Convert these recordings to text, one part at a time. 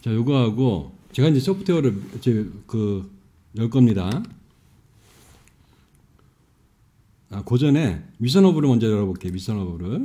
자, 요거하고 제가 이제 소프트웨어를 이제 열 겁니다. 그 전에 미션 허브를 먼저 열어볼게요. 미션 허브를.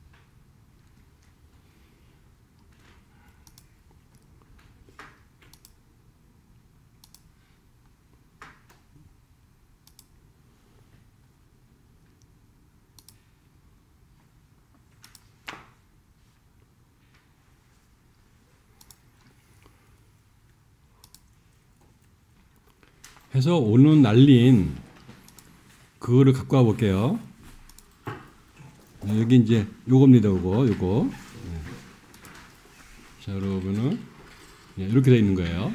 해서 오늘 날린 그거를 갖고 와 볼게요. 여기 이제 요겁니다. 요거. 자, 여러분은 이렇게 돼 있는 거예요.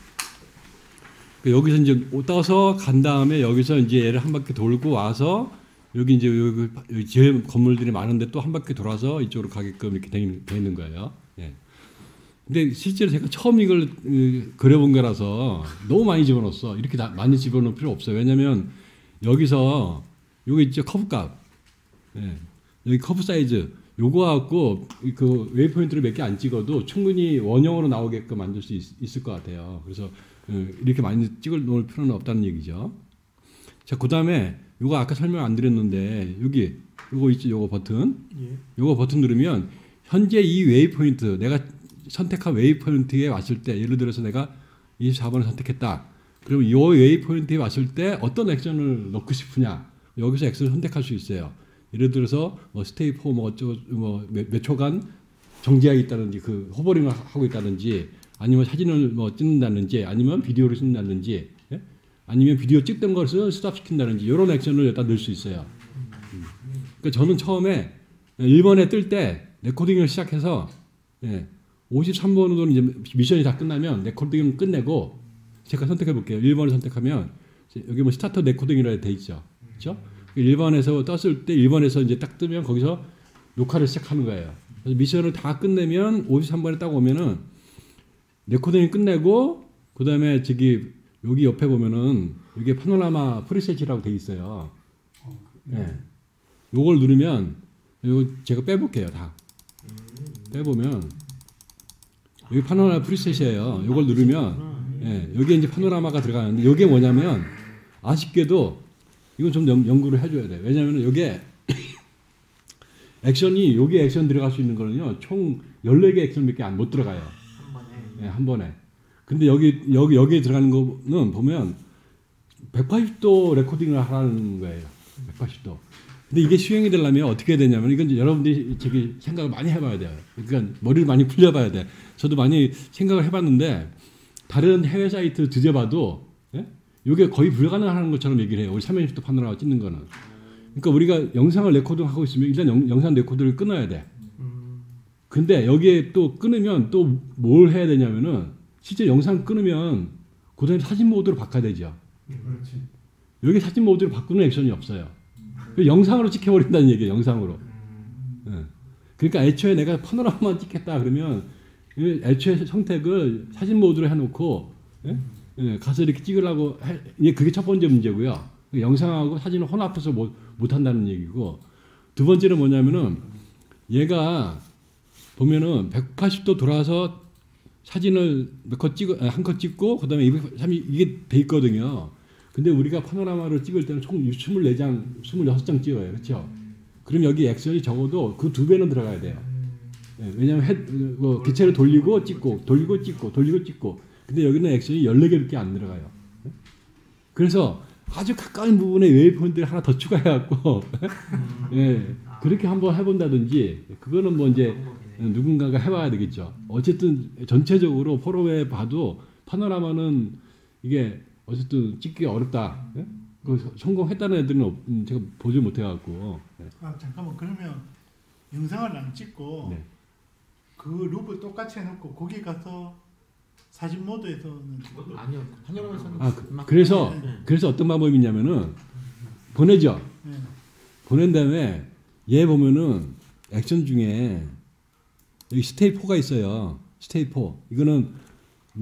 여기서 이제 떠서 간 다음에 여기서 이제 얘를 한 바퀴 돌고 와서 여기 이제 여기 제 건물들이 많은데 또 한 바퀴 돌아서 이쪽으로 가게끔 이렇게 돼 있는 거예요. 예. 근데 실제로 제가 처음 이걸 그려본 거라서 너무 많이 집어넣었어. 이렇게 많이 집어넣을 필요 없어요. 왜냐면 여기서 요거 있죠, 커브 값. 예. 여기 커브 사이즈 요거 갖고 그 웨이포인트를 몇 개 안 찍어도 충분히 원형으로 나오게끔 만들 수 있을 것 같아요. 그래서 이렇게 많이 찍어 놓을 필요는 없다는 얘기죠. 자, 그다음에 요거 아까 설명 안 드렸는데 여기 요거 있죠, 요거 버튼. 예. 요거 버튼 누르면 현재 이 웨이포인트 내가 선택한 웨이포인트에 왔을 때, 예를 들어서 내가 24번을 선택했다. 그럼 이 웨이포인트에 왔을 때 어떤 액션을 넣고 싶으냐, 여기서 액션을 선택할 수 있어요. 예를 들어서 스테이 4 몇 초간 정지하겠다든지 그 호버링을 하고 있다든지, 아니면 사진을 찍는다든지, 아니면 비디오를 찍는다든지, 예? 아니면 비디오 찍던 것을 스탑시킨다든지 이런 액션을 여기다 넣을 수 있어요. 그러니까 저는 처음에 1번에 뜰 때 레코딩을 시작해서 53번으로는 이제 미션이 다 끝나면 레코딩을 끝내고 제가 선택해 볼게요. 1번을 선택하면 여기 뭐 스타터 레코딩이라고 돼 있죠. 그렇죠? 1번에서 떴을 때 1번에서 이제 딱 뜨면 거기서 녹화를 시작하는 거예요. 그래서 미션을 다 끝내면 53번에 딱 오면은 레코딩이 끝내고, 그다음에 여기 옆에 보면은 이게 파노라마 프리셋이라고 돼 있어요. 네. 요걸 누르면 이거 제가 빼볼게요. 다 빼보면 여기 파노라마 프리셋이에요. 요걸 누르면 여기에 이제 파노라마가 들어가는데, 이게 뭐냐면 아쉽게도 이건 좀 연구를 해줘야 돼요. 왜냐하면 여기에 액션이, 여기 액션 들어갈 수 있는 거는요, 총 14개 액션밖에 못 들어가요. 한 번에. 근데 여기에 들어가는 거는 보면 180도 레코딩을 하라는 거예요. 180도. 근데 이게 수행이 되려면 어떻게 해야 되냐면, 이건 여러분들이 생각을 많이 해봐야 돼요. 그러니까 머리를 많이 풀려봐야 돼. 저도 많이 생각을 해봤는데, 다른 해외 사이트 뒤져봐도 이게 거의 불가능한 것처럼 얘기를 해요. 우리 360도 파노라마 찍는 거는. 그러니까 우리가 영상을 레코딩하고 있으면 일단 영상 레코드를 끊어야 돼. 근데 여기에 또 끊으면 또 뭘 해야 되냐면은, 실제 영상 끊으면 그다음에 사진 모드로 바꿔야 되죠. 그렇지. 여기 사진 모드로 바꾸는 액션이 없어요. 영상으로 찍혀버린다는 얘기예요. 영상으로. 그러니까 애초에 내가 파노라마만 찍겠다 그러면 애초에 선택을 사진 모드로 해놓고 가서 이렇게 찍으려고 그게 첫 번째 문제고요. 영상하고 사진을 혼합해서 못 한다는 얘기고, 두 번째는 뭐냐면은 얘가 보면은 180도 돌아서 사진을 한 컷 찍고 그다음에 230 이게 돼 있거든요. 근데 우리가 파노라마를 찍을 때는 총 24장, 26장 찍어요. 그렇죠? 그럼 여기 액션이 적어도 그 2배는 들어가야 돼요. 왜냐하면 기체를 돌리고 찍고 돌리고 찍고 돌리고 찍고. 근데 여기는 액션이 14개밖에 안 들어가요. 그래서 아주 가까운 부분에 웨이포인트를 하나 더 추가해갖고 그렇게 한번 해본다든지, 그거는 뭐 이제 누군가가 해봐야 되겠죠. 어쨌든 전체적으로 포럼에 봐도 파노라마는 이게 어쨌든 찍기가 어렵다. 그 성공했다는 애들은 제가 보지 못해갖고. 잠깐만, 그러면 영상을 안 찍고 그 룹을 똑같이 해놓고 거기 가서 사진 모드에서는 아니요, 파노라마에서는 그래서 어떤 방법이 있냐면은 보내죠. 보낸 다음에 얘 보면은 액션 중에 여기 스테이 4가 있어요. 스테이 4. 이거는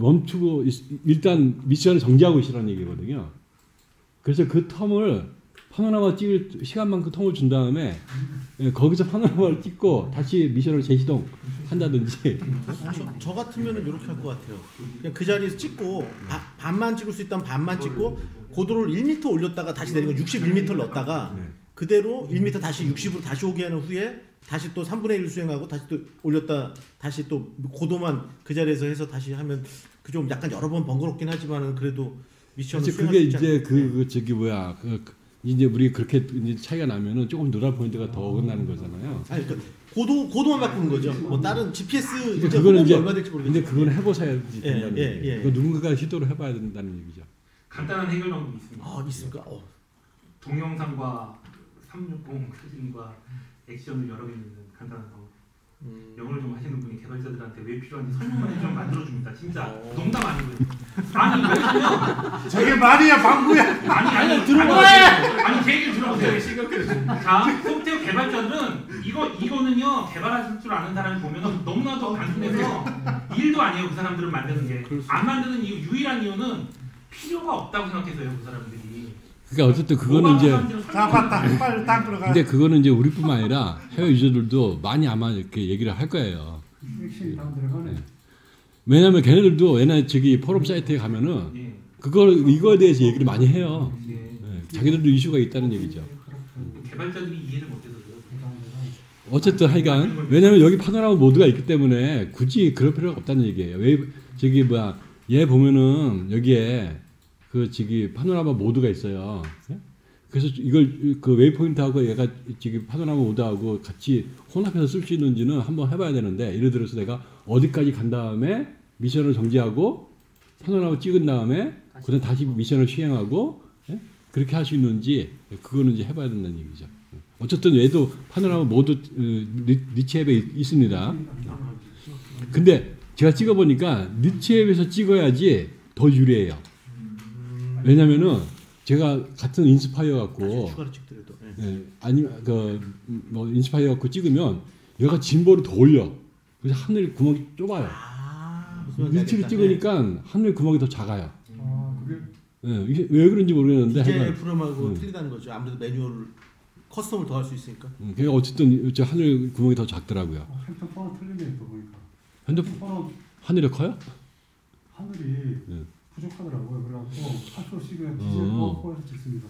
멈추고 일단 미션을 정지하고 있으라는 얘기거든요. 그래서 그 텀을 파노라마 찍을 시간만큼 통을 준 다음에 예, 거기서 파노라마를 찍고 다시 미션을 재시동 한다든지. 저 같으면은 이렇게 할 것 같아요. 그냥 그 자리에서 찍고 반만 찍을 수 있다면 반만 찍고 고도를 1m 올렸다가 다시 내리고 61m를 넣었다가 네. 그대로 1m 다시 60으로 다시 오게 하는 후에 다시 또 3분의 1 수행하고 다시 또 올렸다 다시 또 고도만 그 자리에서 해서 다시 하면 그 좀 약간 여러 번 번거롭긴 하지만은 그래도 미션을 그치, 수행할 그게 수 있지 이제 않을까? 그 저기 뭐야 이제 우리 그렇게 이제 차이가 나면은 조금 노달 포인트가 더 어긋나는 거잖아요. 아니 그 고도만 바꾸는 거죠. 뭐 다른 GPS 근데 이제 그거는 호흡이 이제 얼마 될지 모르겠는데. 근데 그건 해보셔야지 예, 된다는 예, 얘기예요. 예. 그거 누군가가 시도를 해봐야 된다는 얘기죠. 간단한 해결 방법이 있습니다. 아 있습니까? 동영상과 360 사진과 액션을 여러 개 넣는 간단한 방법. 영어를 좀 하시는 분이 개발자들한테 왜 필요한지 설명만 해주면 만들어줍니다. 진짜 농담 아니고요. 아니 왜냐면 저게 말이야 방구야. 아니 들어봐요. 아니 제 얘기를 들어보세요. 자 소프트웨어 개발자들은 이거는요 개발하실 줄 아는 사람이 보면은 너무나도 단순해서 일도 아니에요. 그 사람들은 만드는 게 안 만드는 이유 유일한 이유는 필요가 없다고 생각해서요. 그 사람들이. 그러니까 어쨌든 그거는 이제 자 봤다. 빨리 닦으러 가. 근데 그거는 이제 우리뿐만 아니라 해외 유저들도 많이 아마 이렇게 얘기를 할 거예요. 액션이 다 들어가네. 네. 왜냐면 걔네들도 옛날 저기 포럼 사이트에 가면은 예. 이거에 대해서 얘기를 많이 해요. 예. 네. 자기들도 이슈가 있다는 얘기죠. 개발자들이 이해를 못해서요. 어쨌든 하여간 왜냐면 여기 파노라마 모드가 있기 때문에 굳이 그럴 필요가 없다는 얘기예요. 왜 저기 뭐야 얘 보면은 여기에 그 저기 파노라마 모드가 있어요. 예? 그래서 이걸 그 웨이포인트하고 얘가 지금 파노라마 모드하고 같이 혼합해서 쓸 수 있는지는 한번 해봐야 되는데 예를 들어서 내가 어디까지 간 다음에 미션을 정지하고 파노라마 찍은 다음에 그다음 다시 미션을 시행하고 예? 그렇게 할 수 있는지 그거는 이제 해봐야 된다는 얘기죠. 어쨌든 얘도 파노라마 모드 니치 앱에 있습니다. 근데 제가 찍어보니까 니치 앱에서 찍어야지 더 유리해요. 왜냐면은 제가 같은 인스파이어 갖고 추가로 찍더라도. 예, 아니면 그뭐 인스파이어 갖고 찍으면 얘가 진보를 더 올려. 그래서 하늘 구멍이 좁아요. 무슨 말인지 니치로 알겠다. 찍으니까 하늘 구멍이 더 작아요. 아 그게 예, 이게 왜 그런지 모르겠는데 기재 하여간 프로그램하고 틀리다는 거죠. 아무래도 매뉴얼 커스텀을 더 할 수 있으니까. 그게 어쨌든 저 하늘 구멍이 더 작더라고요. 핸드폰은 틀리네 또 보니까. 핸드폰 하늘이 커요? 하늘이 네. 부족하더라고요. 그래갖고 8%씩은 어. 디젤 포함해서 찍습니다.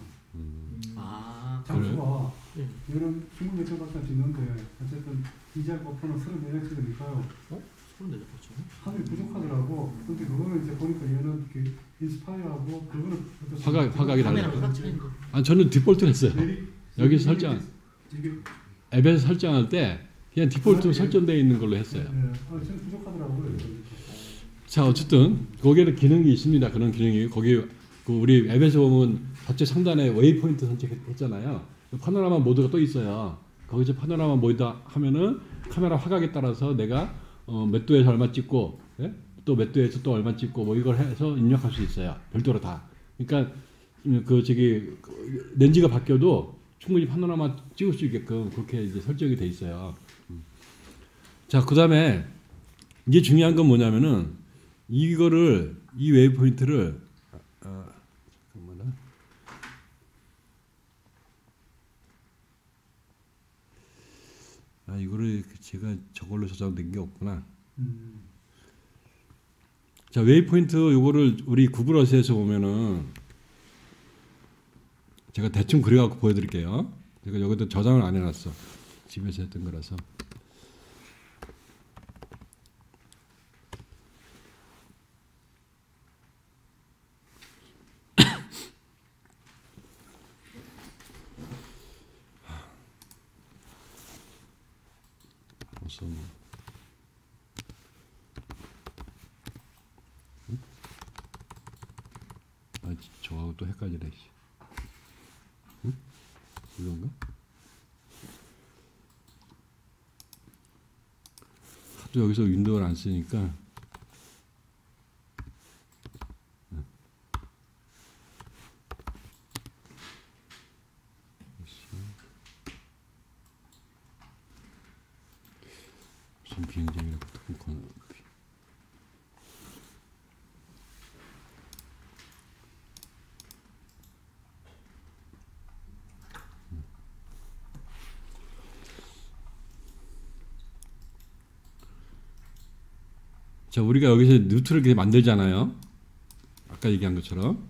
아 장수가 예. 얘는 26개밖에 찍는데 어쨌든 디젤 버프는 34개 찍으니까요. 소름 내죠, 그렇죠? 하늘이 부족하더라고. 근데 그거는 이제 보니까 얘는 이렇게 인스파이어하고 그거는 화각이 카메라 달라요. 찍는 거. 아 저는 디폴트를 했어요. 내리- 여기서 설정 이게 앱에서 설정할 때 그냥 디폴트로 설정되어 있는 걸로 했어요. 지금 부족하더라고요. 자 어쨌든 거기에는 기능이 있습니다. 그런 기능이 거기 그 우리 앱에서 보면 좌측 상단에 웨이포인트 선택했잖아요. 파노라마 모드가 또 있어요. 거기서 파노라마 모드 하면은 카메라 화각에 따라서 내가 몇 도에서 얼마 찍고 예? 또 몇 도에서 또 얼마 찍고 뭐 이걸 해서 입력할 수 있어요. 별도로 다. 그러니까 그 저기 렌즈가 바뀌어도 충분히 파노라마 찍을 수 있게끔 그렇게 이제 설정이 돼 있어요. 자 그다음에 이제 중요한 건 뭐냐면은 이거를 이 웨이브 포인트를 잠깐만요. 아 이거를 제가 저걸로 저장된 게 없구나. 자 웨이브 포인트 요거를 우리 구글 어스에서 보면은 제가 대충 그려갖고 보여드릴게요. 제가 여기다 저장을 안 해놨어. 집에서 했던 거라서. 벌써 뭐. 아, 저하고 또 헷갈리네. 응? 이건가? 하도 여기서 윈도우를 안 쓰니까. 무슨 비행장이라고 또 자, 우리가 여기서 루트를 이렇게 만들잖아요. 아까 얘기한 것처럼.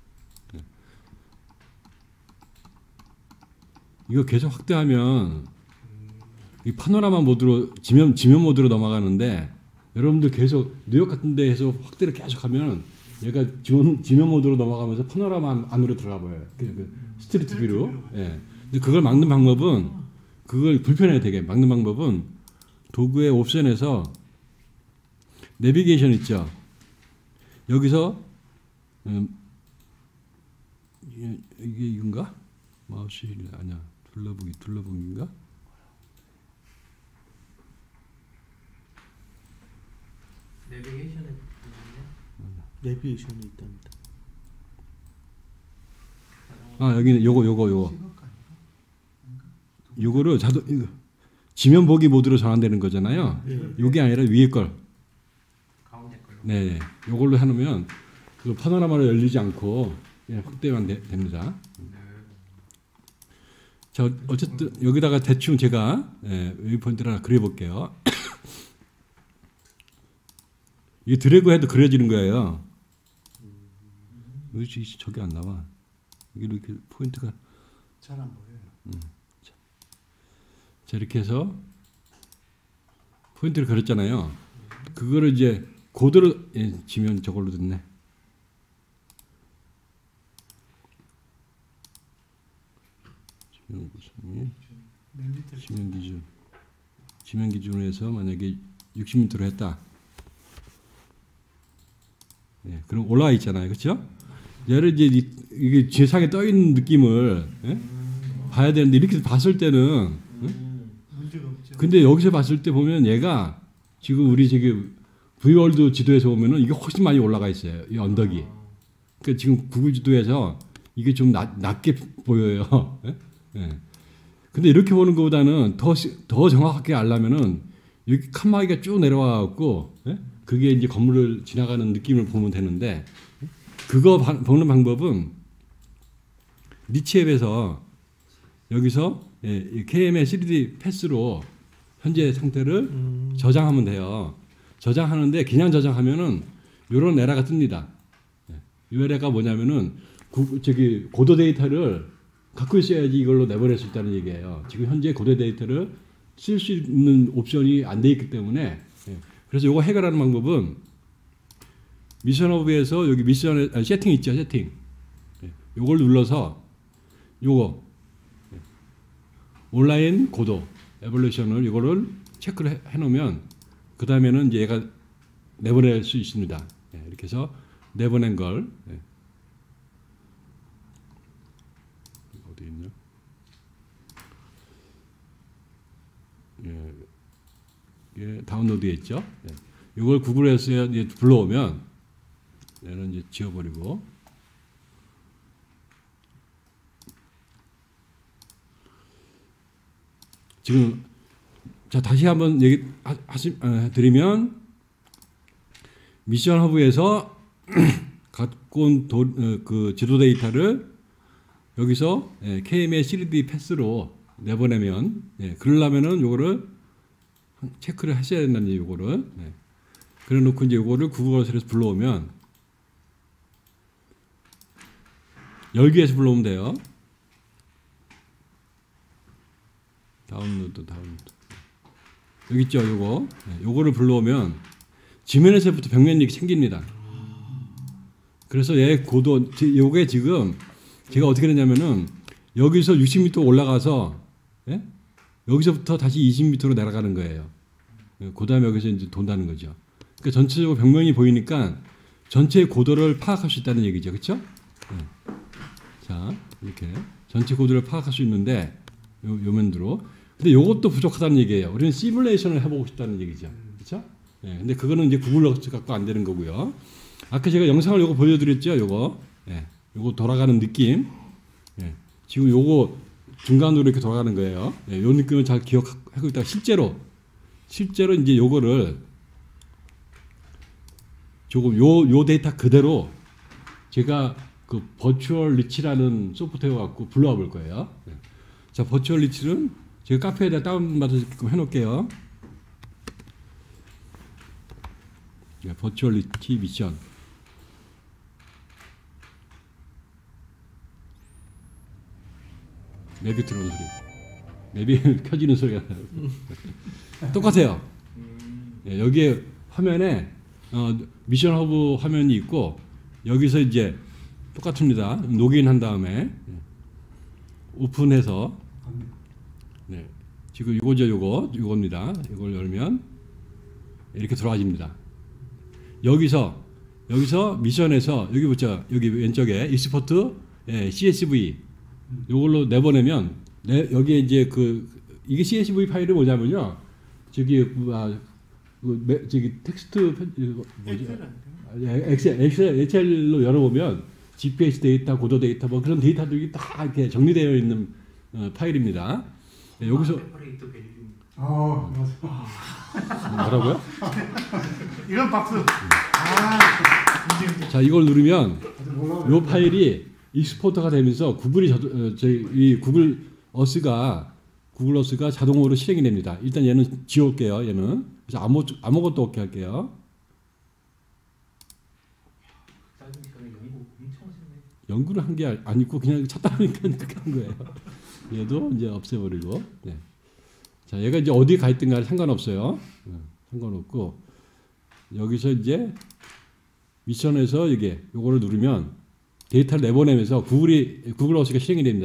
이거 계속 확대하면 이 파노라마 모드로 지면 모드로 넘어가는데 여러분들 계속 뉴욕 같은 데에서 확대를 계속하면 얘가 지면 모드로 넘어가면서 파노라마 안으로 들어가 버려요. 그 스트리트 뷰로. 예. 근데 그걸 막는 방법은 그걸 불편해요, 되게. 막는 방법은 도구의 옵션에서 내비게이션 있죠. 여기서 이게 이건가? 마우스 휠 아니야. 둘러보기인가? 내비게이션이 있답니다. 아, 여기는 요거. 요거를 지면 보기 모드로 전환되는 거잖아요. 요게 아니라 위에 걸. 가운데 걸로. 네. 요걸로 해 놓으면 그 파노라마로 열리지 않고 그냥 확대만 됩니다. 자, 어쨌든 여기다가 대충 제가 이 포인트를 하나 그려볼게요. 이게 드래그해도 그려지는 거예요. 저기 안 나와. 이게 이렇게 포인트가 잘 안 보여요. 자, 이렇게 해서 포인트를 그렸잖아요. 그거를 이제 고도로 지면 저걸로 됐네. 지면 구성이 지면 기준으로 해서 만약에 60m로 했다. 예, 그럼 올라와 있잖아요, 그렇죠? 얘를 이제 이게 지상에 떠 있는 느낌을 봐야 되는데 이렇게 봤을 때는 문제가 없죠. 근데 여기서 봤을 때 보면 얘가 지금 우리 지금 V월드 지도에서 보면은 이게 훨씬 많이 올라가 있어요, 이 언덕이. 그러니까 지금 구글 지도에서 이게 좀 낮게 보여요. 예. 근데 이렇게 보는 것보다는 더 정확하게 알려면은 여기 칸막이가 쭉 내려와갖고 그게 이제 건물을 지나가는 느낌을 보면 되는데 그거 보는 방법은 니치앱에서 여기서 KM의 3D 패스로 현재 상태를 저장하면 돼요. 저장하는데 그냥 저장하면은 이런 에러가 뜹니다. 이 에러가 뭐냐면은 고도 데이터를 갖고 있어야지 이걸로 내보낼 수 있다는 얘기예요. 지금 현재 고도 데이터를 쓸 수 있는 옵션이 안 돼 있기 때문에 그래서 이거 해결하는 방법은 미션 허브에서 여기 미션 세팅 있죠, 세팅. 이걸 눌러서 요거 온라인 고도 에볼루션을 이거를 체크를 해놓으면 그 다음에는 이제 얘가 내보낼 수 있습니다. 이렇게 해서 내보낸 걸 어디 있냐? 이게 다운로드에 있죠. 이걸 구글에서 이제 불러오면 얘는 이제 지워버리고 지금 자 다시 한번 얘기 드리면 미션 허브에서 갖고 온 그 지도 데이터를 여기서 KM의 3D 패스로 내보내면 그러려면은 요거를 체크를 하셔야 된다는 요거를 그래 놓고 이제 요거를 구글에서 불러오면 열기에서 불러오면 돼요. 다운로드 여기 있죠, 요거. 요거를 불러오면 지면에서부터 벽면이 생깁니다. 그래서 얘 고도 요게 지금 제가 어떻게 했냐면은 여기서 60m 올라가서 여기서부터 다시 20m로 내려가는 거예요. 그 다음에 여기서 이제 돈다는 거죠. 그러니까 전체적으로 벽면이 보이니까 전체 고도를 파악할 수 있다는 얘기죠, 그렇죠? 자, 이렇게 전체 고도를 파악할 수 있는데 요 면으로. 근데 요것도 부족하다는 얘기예요. 우리는 시뮬레이션을 해보고 싶다는 얘기죠, 그렇죠? 근데 그거는 이제 구글 어스 갖고 안 되는 거고요. 아까 제가 영상을 요거 보여드렸죠, 요거. 요거 돌아가는 느낌. 지금 요거 중간으로 이렇게 돌아가는 거예요. 요 느낌을 잘 기억하고 있다가 실제로 이제 요거를 조금 요 데이터 그대로 제가 그 버추얼 리치라는 소프트웨어 갖고 불러와 볼 거예요. 자, 버추얼 리치는 제가 카페에다 다운받아서 해놓을게요. 네, 버추얼리티 미션. 맵이 들어오는 소리. 맵이 켜지는 소리가 나요. 똑같아요. 예, 여기에 화면에 미션 허브 화면이 있고 여기서 이제 똑같습니다. 로그인 한 다음에 오픈해서 네, 지금 요겁니다. 이걸 열면 이렇게 들어와집니다. 여기서 미션에서 여기 보자. 여기 왼쪽에 익스포트 CSV 요걸로 내보내면 여기에 이제 이게 CSV 파일이 뭐냐면요. 저기 텍스트 뭐지? 엑셀로 열어보면 GPS 데이터, 고도 데이터 뭐 그런 데이터들이 다 이렇게 정리되어 있는 파일입니다. 네, 여기서 뭐라고요? 이건 박수. 자, 이걸 누르면 이 파일이 익스포터가 되면서 이 구글 어스가 자동으로 실행이 됩니다. 일단 얘는 지울게요. 얘는 그래서 아무것도 없게 할게요. 연구를 한 게 아니고 그냥 찾다 보니까 그렇게 한 거예요. 얘도 이제 없애버리고. 네. 자, 얘가 이제 어디 가 있든 간에 상관없어요. 상관없고 여기서 이제 미션에서 요거를 누르면 데이터를 내보내면서 구글 어스가 실행이 됩니다.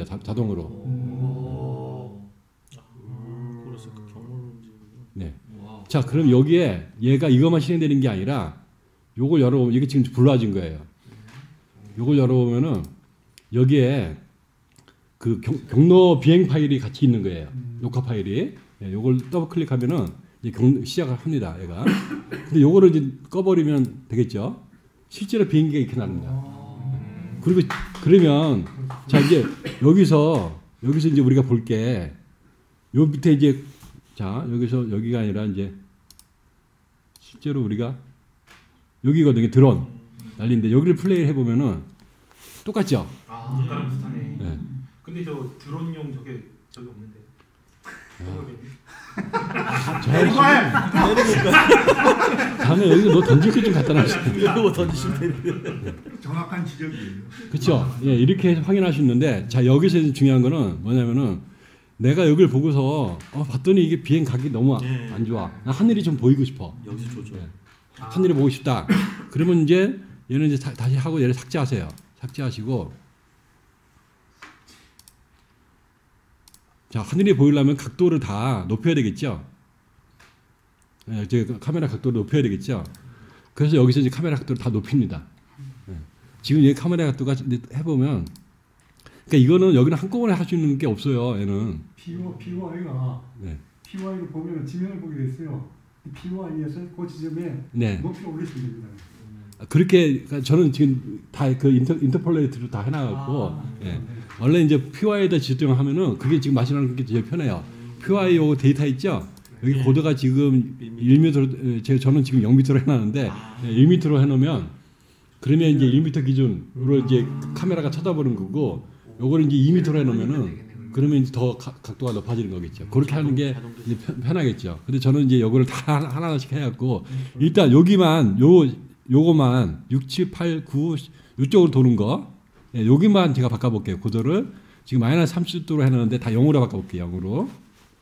자동으로. 그래서 그 경로를 네. 자, 그럼 여기에 얘가 이것만 실행되는 게 아니라 요걸 열어보면 이게 지금 불러진 거예요. 요걸 열어보면은 여기에 그 경로 비행 파일이 같이 있는 거예요. 녹화 파일이. 예, 요걸 더블 클릭하면은 이제 시작을 합니다. 얘가. 근데 요거를 이제 꺼버리면 되겠죠. 실제로 비행기가 이렇게 나옵니다. 그러면 자 이제 여기서 이제 우리가 볼 게 요 밑에 이제 자 여기가 아니라 이제 실제로 우리가 여기거든요. 드론 날리는데 여기를 플레이를 해보면은 똑같죠. 아까랑 비슷하네. 네. 근데 저 드론용 저기 없는데. 다음에 여기서 뭐 던질 게 좀 갖다 놔주세요. 뭐 던지시면 되는데. 정확한 지적이에요. 그렇죠. 예, 이렇게 확인할 수 있는데 자 여기서 중요한 거는 뭐냐면은 내가 여기를 보고서 봤더니 이게 비행 각이 너무 안 좋아. 나 하늘이 좀 보이고 싶어. 여기서 조절. 예. 하늘이 보고 싶다. 그러면 이제 얘는 이제 다시 하고 얘를 삭제하세요. 삭제하시고 자 하늘이 보이려면 각도를 다 높여야 되겠죠. 예, 이제 카메라 각도를 높여야 되겠죠. 그래서 여기서 이제 카메라 각도를 다 높입니다. 예. 지금 이 카메라 각도가 해보면 그러니까 이거는 여기는 한꺼번에 할 수 있는 게 없어요. 얘는 PY가 네. PY를 보면 지면을 보게 돼 있어요. PY에서 그 지점에 네. 높이를 올리시면 됩니다. 그렇게 그러니까 저는 지금 다 그 인터폴레이트로 다 해놔갖고 예. 원래 이제 PY에다 지정하면은 그게 지금 마시는 게 제일 편해요. PY 요 데이터 있죠? 여기 고도가 지금 1m 저는 지금 0m로 해놨는데 1m로 해놓으면 그러면 이제 1m 기준으로 이제 카메라가 쳐다보는 거고 요거를 이제 2m로 해놓으면은 그러면 이제 더 각도가 높아지는 거겠죠. 그렇게 하는 게 이제 편하겠죠. 근데 저는 이제 요거를 다 하나씩 해갖고 일단 여기만 요거만 6, 7, 8, 9 이쪽으로 도는 거 여기만 제가 바꿔볼게요. 고도를 지금 마이너스 30도로 해놨는데 다 0으로 바꿔볼게요. 0으로.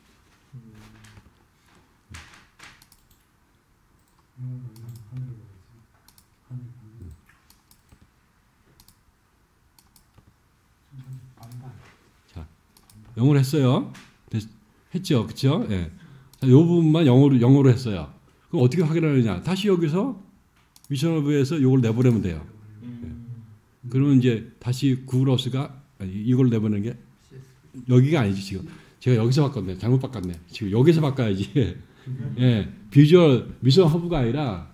자, 0으로 했어요. 했죠, 그렇죠? 예. 자, 요 부분만 0으로 했어요. 그럼 어떻게 확인하느냐? 다시 여기서 미션 허브에서 이걸 내보내면 돼요. 예. 그러면 이제 다시 구글어스가 이걸 내보내는 게 여기가 아니지 지금. 제가 여기서 바꿨네. 잘못 바꿨네. 지금 여기서 바꿔야지. 예, 비주얼 미션 허브가 아니라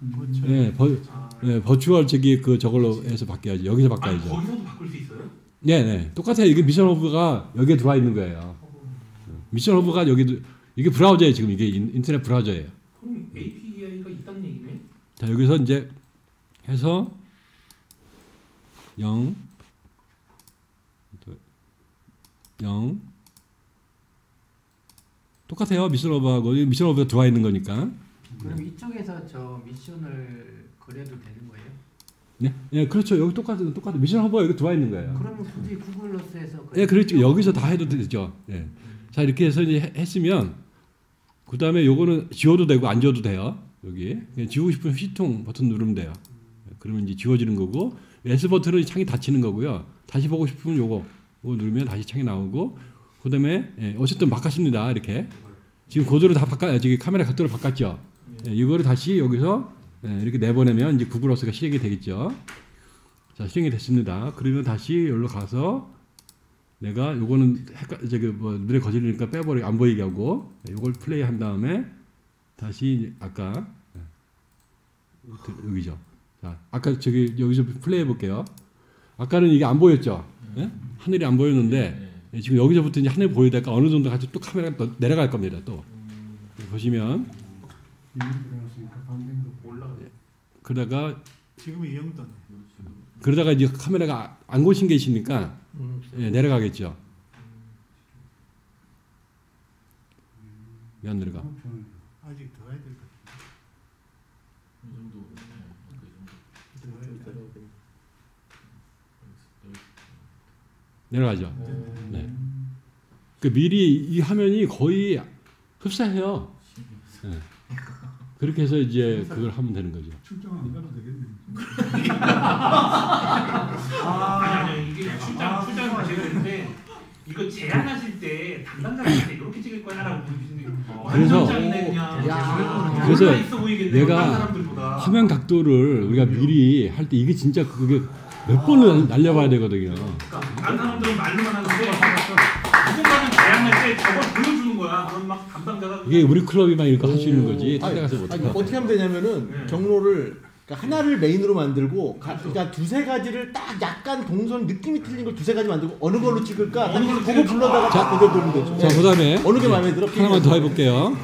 버추얼 저걸로 해서 바꿔야지. 여기서 바꿔야죠. 거기서도 바꿀 수 있어요? 네. 똑같아요. 이게 미션 허브가 여기에 들어와 있는 거예요. 미션 허브가 여기도 이게 브라우저예요. 지금 이게 인터넷 브라우저예요. 그럼 API가 있다는 얘기네? 자, 여기서 이제 해서 0 똑같아요. 미션 허브하고 미션 허브가 들어와 있는 거니까. 그럼 이쪽에서 저 미션을 그래도 되는 거예요? 네, 예, 그렇죠. 여기 똑같은 미션 허버 여기 들어와 있는 거예요. 그러면 굳이 구글러스에서 예, 그렇죠. 여기서 다 해도 되죠. 예. 자, 이렇게 해서 이제 했으면 그 다음에 요거는 지워도 되고 안 지워도 돼요. 여기 그냥 지우고 싶으면 C통 버튼 누르면 돼요. 그러면 이제 지워지는 거고 S 버튼은 창이 닫히는 거고요. 다시 보고 싶으면 요거 누르면 다시 창이 나오고 그 다음에 예, 어쨌든 바꿨습니다. 이렇게 지금 고도를 다 저기 카메라 각도를 바꿨죠. 예, 이거를 다시 여기서 예, 이렇게 내보내면 이제 구글어스가 실행이 되겠죠. 자, 실행이 됐습니다. 그러면 다시 여기로 가서 내가 요거는 저기 뭐 눈에 거슬리니까 빼버리고 안 보이게 하고 요걸 플레이 한 다음에 다시 아까 여기죠. 자, 아까 저기 여기서 플레이 해볼게요. 아까는 이게 안 보였죠. 예? 하늘이 안 보였는데 지금 여기서부터 이제 하늘 보이다가 어느 정도 같이 또 카메라가 또 내려갈 겁니다. 또 보시면 그러다가 지금 이 정도네. 그러다가 이제 카메라가 안 고친 게 있으니까 예, 내려가겠죠. 왜 안 내려가? 아직 더 해야 될 것 같아. 내려가죠. 네. 그 미리 이 화면이 거의 흡사해요. 네. 그렇게 해서 이제 그걸 하면 되는 거죠. 출장 안 가도 되겠네. 아니 이게 출장 가셔야 되는데 이거 제안하실 때 담당자한테 이렇게 찍을 거야라고 그래서 그래서 있어 보이겠네, 내가 다른 사람들보다. 화면 각도를 우리가 미리 할 때 이게 진짜 그게 몇 번을 날려봐야 되거든요. 다른 사람들은 말로만 하는데 누군가는 제안할 때 저걸 보여주는 거야. 그럼 막 담당자가 이게 우리 클럽이만 이렇게 할 수 있는 거지. 딴 데 가서 못 아니, 해. 어떻게 하면 되냐면은 네. 경로를 그러니까 하나를 메인으로 만들고 그러니까 두세 가지를 딱 약간 동선 느낌이 틀린 걸 두세 가지 만들고 어느 걸로 찍을까 어느 걸로 그거 찍을까? 불러다가 딱 보내드리면 되죠. 자, 그다음에 어느 게 마음에 들어? 하나만 더 해볼게요.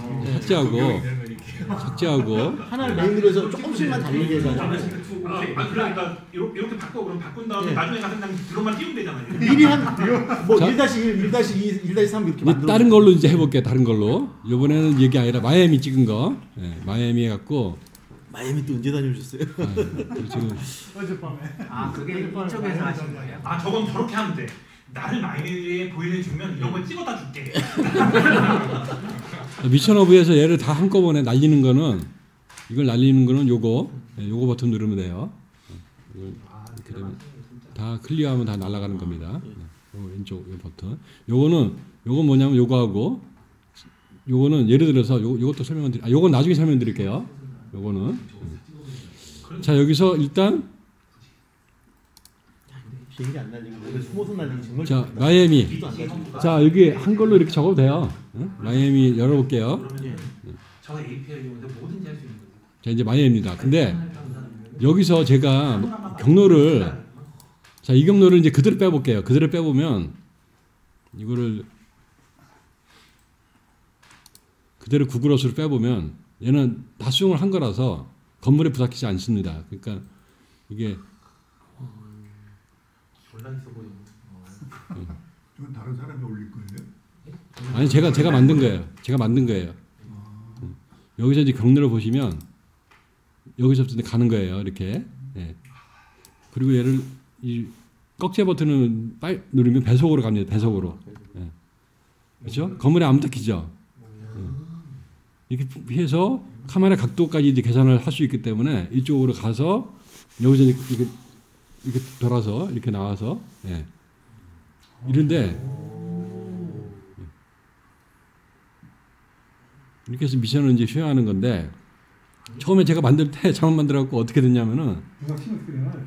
삭제하고 하나를 메인으로 해서 조금씩만 달리게 해가지고 그러니까 이렇게 바꿔 그럼 바꾼 다음에 네. 나중에 가서 그냥 드럼만 띄우면 되잖아요. 미리 한뭐 자. 1-1, 1-2, 1-3 이렇게 이제 만들어. 다른 걸로 이제 해볼게요. 다른 걸로. 이번에는 이게 아니라 마이애미 찍은 거. 네, 마이애미 해갖고 마이애미 또 언제 다녀오셨어요? 지금 어젯밤에. 아 그게 이쪽에서 하신 거예요? 아 저건 저렇게 하면 돼. 나를 마이너리에 보여주면 이런 거 찍어다 줄게. 미션 오브에서 얘를 다 한꺼번에 날리는 거는 이걸 날리는 거는 요거 버튼 누르면 돼요. 이걸 이렇게 되면 다 클리어하면 다 날아가는 겁니다. 요 왼쪽 요 버튼. 요건 뭐냐면 요거하고 요거는 예를 들어서 요것도 설명을 요건 나중에 설명드릴게요. 요거는 자 여기서 일단 비행기 안 날리고 오늘 숨어서 날리기 정말 자 좋겠다. 마이애미 비도 안 날리고. 자 여기 한글로 이렇게 적어도 돼요. 응? 마이애미 열어볼게요. 그러면 저 API용인데 뭐든지 할 수 있는 거예요. 자 이제 마이애미입니다. 근데 여기서 제가 경로를 자 이 경로를 이제 그대로 빼볼게요. 그대로 빼보면 이거를 그대로 구글어스로 빼보면 얘는 다 수용을 한 거라서 건물에 부닥치지 않습니다. 그러니까 이게 논란 있어 보이는. 이건 다른 사람이 올릴 거예요? 아니 제가 만든 거예요. 제가 만든 거예요. 여기서 이제 경로를 보시면 여기서부터 가는 거예요. 이렇게. 예. 그리고 얘를 이 꺽쇠 버튼을 누르면 배속으로 갑니다. 배속으로. 예. 그렇죠? 건물에 안 부닥치죠. 이렇게 해서 카메라 각도까지 이제 계산을 할 수 있기 때문에 이쪽으로 가서 여기서 이렇게 돌아서 이렇게 나와서 예. 이런데 이렇게 해서 미션을 이제 수행하는 건데 처음에 제가 만들 때 잘못 만들어갖고 어떻게 됐냐면은 누가 팀을 그려놔요.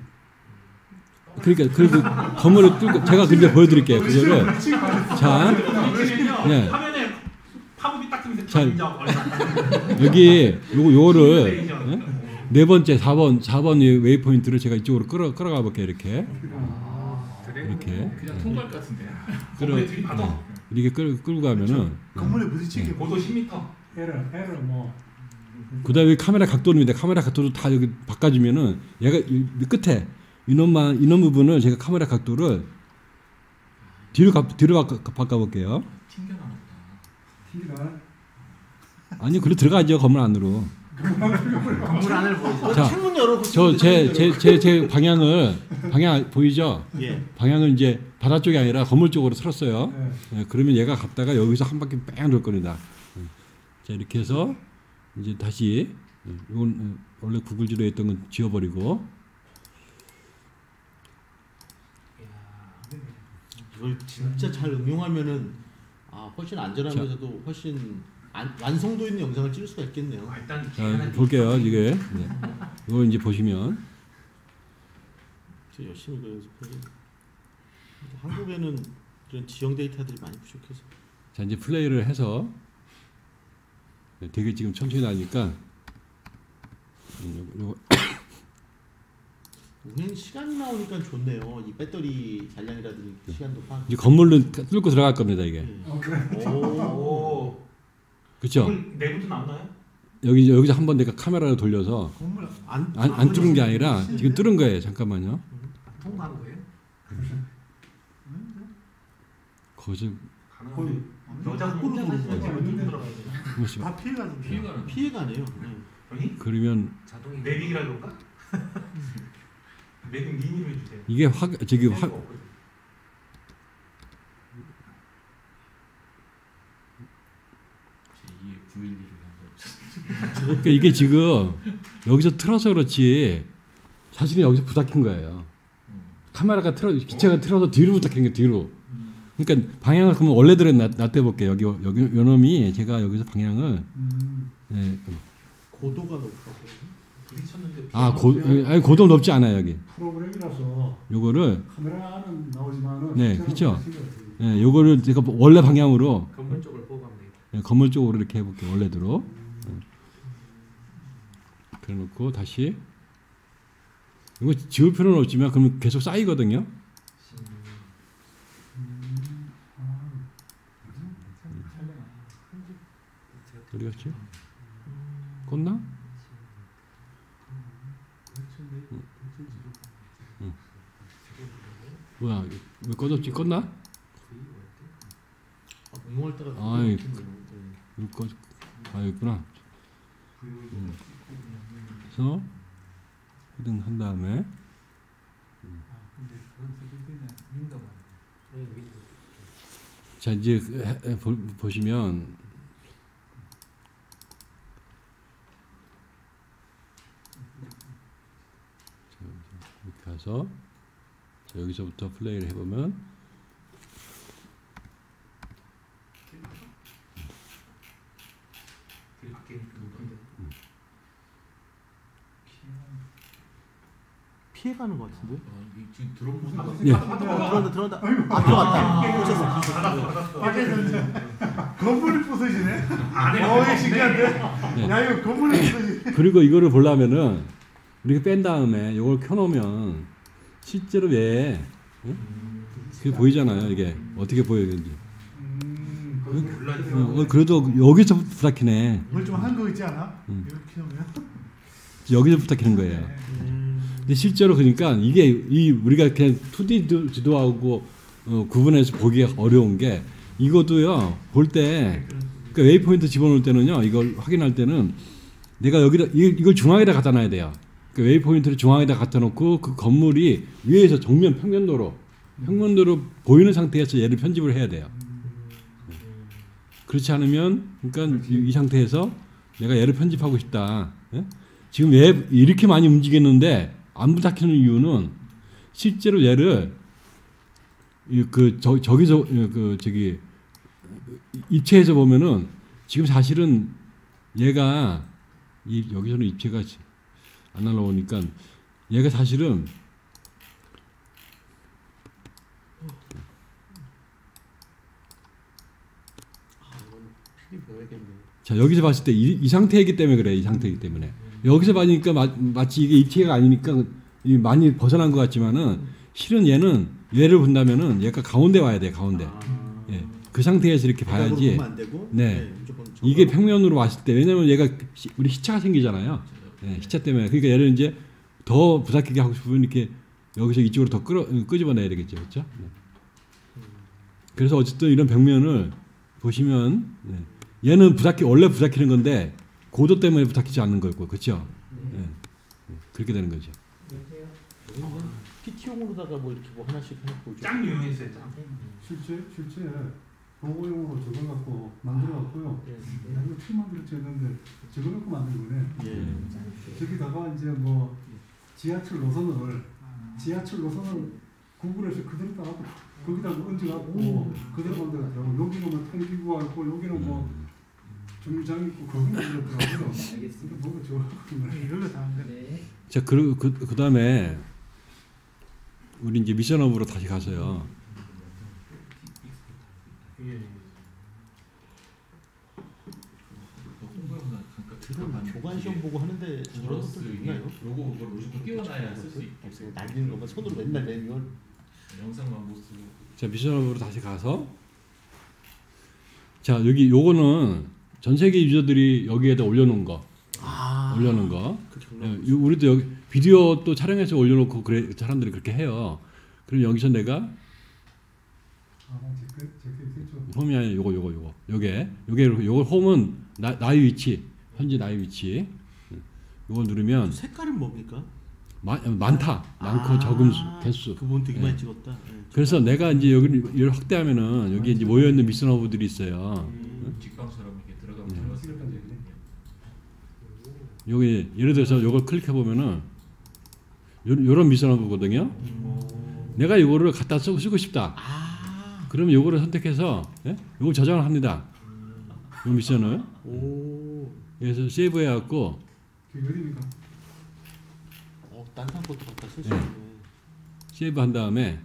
그러니까 그 건물을 뚫고 제가 근데 보여드릴게요. 그거를 자 예. 화면에 팝업이 딱 뜨면서 자, 인정 얼마. 여기 요거를 예? 네 번째 4번 이 웨이포인트를 제가 이쪽으로 끌어가 볼게요. 이렇게 이렇게 그냥 통과할 것 같은데. 건물에 들이받아. 이렇게 끌고 가면은 건물에 부딪히게. 고도 10m. 에러 뭐. 그다음에 카메라 각도입니다. 카메라 각도도 다 여기 바꿔주면은 얘가 이 끝에 이놈 부분을 제가 카메라 각도를 뒤로 바꿔볼게요. 튕겨나. 아니 그리고 들어가죠 건물 안으로. 건물 안을 보여줘. 자, 창문 열어놓고 제 방향 보이죠? 예. 방향은 이제 바다 쪽이 아니라 건물 쪽으로 틀었어요. 네. 예, 그러면 얘가 갔다가 여기서 한 바퀴 뺑 돌 겁니다. 자, 이렇게 해서 이제 다시 이건 원래 구글지로 했던 건 지워버리고 이걸 진짜 잘 응용하면은 훨씬 안전하면서도 훨씬 완성도 있는 영상을 찍을 수가 있겠네요. 일단 자, 볼게요. 이게 네. 이거 이제 보시면 저 열심히 그 연습하지. 한국에는 이런 지형 데이터들이 많이 부족해서. 자 이제 플레이를 해서 되게 지금 천천히 나니까 요거 운행 시간이 나오니까 좋네요. 이 배터리 잔량이라든지 시간도 파악. 이제 건물은 뚫고 들어갈 겁니다 이게. 오. 그렇죠? 건물 내부도 나오나요? 여기서 한번 내가 카메라를 돌려서 건물 안 뚫은 게 아니라 지금 뚫은 거예요. 잠깐만요. 통과한 거예요? 거기서 가능한데 여자 혼자 사시는 집은 뚫고 들어가야 돼요. 잠시만. 다 피해가지고. 피해가네요. 아니? 그러면 자동이 매빅이라도 할까? 매빅 미니로 해주세요. 이게 그러니까 이게 지금 여기서 틀어서 그렇지 사실은 여기서 부닥힌 거예요. 카메라가 기체가 틀어서 뒤로 부닥힌 게 뒤로. 그러니까 방향을 그러면 원래대로 놔둬 볼게요. 여기 요놈이 제가 여기서 방향을 네. 고도가 높아서. 부딪혔는데 아니 고도 높지 않아요 여기. 프로그램이라서 요거를 카메라는 나오지만은 네, 그렇죠. 네, 요거를 제가 원래 방향으로 건물 쪽을 보고 가면 되겠다. 네, 건물 쪽으로 이렇게 해볼게요. 원래대로. 네. 그래놓고 다시 이거 지울 필요는 없지만 그러면 계속 쌓이거든요. 어디 갔지? 껐나? 뭐야? 왜 꺼졌지? 껐나? 응용할 때가 아이, 좋겠네요. 이거 있구나. 그래서 헤딩 한 다음에 자 이제 보시면 이렇게 가서 자, 여기서부터 플레이를 해보면 피해가는 것 같은데? 지금 들어보는 거 예. 들어간다. 들어갔다. 꽂혔어. 밖에서 이제 건물이 부서지네. 안에 이게 신기한데. 네. 야 이거 건물이 부서지네. 그리고 이거를 보려면은 이렇게 뺀 다음에 이걸 켜놓으면 실제로 왜 그게 보이잖아요. 이게 어떻게 보이는지. 그래도 여기서 부탁히네. 이걸 좀 한 거 있지 않아? 이렇게 하면. 여기서 부탁히는 거예요. 근데 실제로 그러니까 이게 우리가 그냥 2D 지도하고 구분해서 보기가 어려운 게 이것도요 볼 때 그러니까 웨이포인트 집어넣을 때는요 이걸 확인할 때는 내가 여기다 이걸 중앙에다 갖다 놔야 돼요. 그러니까 웨이포인트를 중앙에다 갖다 놓고 그 건물이 위에서 정면 평면도로 보이는 상태에서 얘를 편집을 해야 돼요. 그렇지 않으면 그러니까 이 상태에서 내가 얘를 편집하고 싶다. 예? 지금 왜 이렇게 많이 움직이는데 안 부탁하는 이유는 실제로 얘를 저기서 저기 입체에서 보면은 지금 사실은 얘가 여기서는 입체가 안 날라오니까 얘가 사실은 자 여기서 봤을 때 이 상태이기 때문에 그래. 이 상태이기 때문에 여기서 봐니까 마치 이게 입체가 아니니까 많이 벗어난 것 같지만은 실은 얘를 본다면은 얘가 가운데 와야 돼. 가운데. 예. 그 상태에서 이렇게 봐야지. 네. 이게 평면으로 왔을 때 왜냐면 얘가 우리 시차가 생기잖아요. 네, 시차 때문에 그러니까 얘를 이제 더 부삭히게 하고 싶으면 이렇게 여기서 이쪽으로 더 끄집어내야 되겠죠, 그렇죠? 네. 그래서 어쨌든 이런 벽면을 보시면 네. 얘는 원래 부삭히는 건데 고도 때문에 부탁하지 않는 거고, 그렇죠? 예. 그렇게 되는 거죠. PT용으로다가 뭐 이렇게 뭐 하나씩 해놓고 짱 유용했어요. 짱. 실제 보고용으로 적어갖고 만들어갖고요. 이거 피 만들었지 했는데 적어놓고 만든 거네. 저기다가 이제 뭐 지하철 노선을 구글에서 그대로 따고 거기다 얹어갖고 그대로 만들었더라고. 여기는 뭐 통기구 하고 여기는 뭐 중장 있고 그런 거 있더라고요. 알겠습니다. 뭔가 좋아하는 이걸로 다 하는데. 자, 그 다음에 우리 이제 미션업으로 다시 가서요. 교관 시험 보고 하는데 저런 것도 있나요? 요거 무조건 끼워놔야 쓸 수 있게. 날리는 것만 손으로 맨날 내면 영상만 못 쓰고. 자, 미션업으로 다시 가서 자, 여기 요거는 전 세계 유저들이 여기에다 올려놓은 거. 올려놓은 거. 예, 우리도 여기 비디오 또 촬영해서 올려놓고 그래 사람들이 그렇게 해요. 그럼 여기서 내가 홈이 아니라 요거 홈은 나의 위치, 현재 나의 위치. 요걸 누르면 색깔은 뭡니까? 많고 적은 개수. 그분 되게 많이 찍었다. 그래서 내가 이제 여기를 확대하면은 여기 이제 모여 있는 미션 허브들이 있어요. 직방처럼 이렇게 들어가면 여기 예를 들어서 요걸 클릭해 보면은 요런 미션 허브거든요. 내가 이거를 갖다 쓰고 싶다. 그러면 요거를 선택해서 요거 저장을 합니다. 요 미션을. 그래서 세이브 해갖고 딴 것도 갖다 쓸 수 있네. 세이브 한 다음에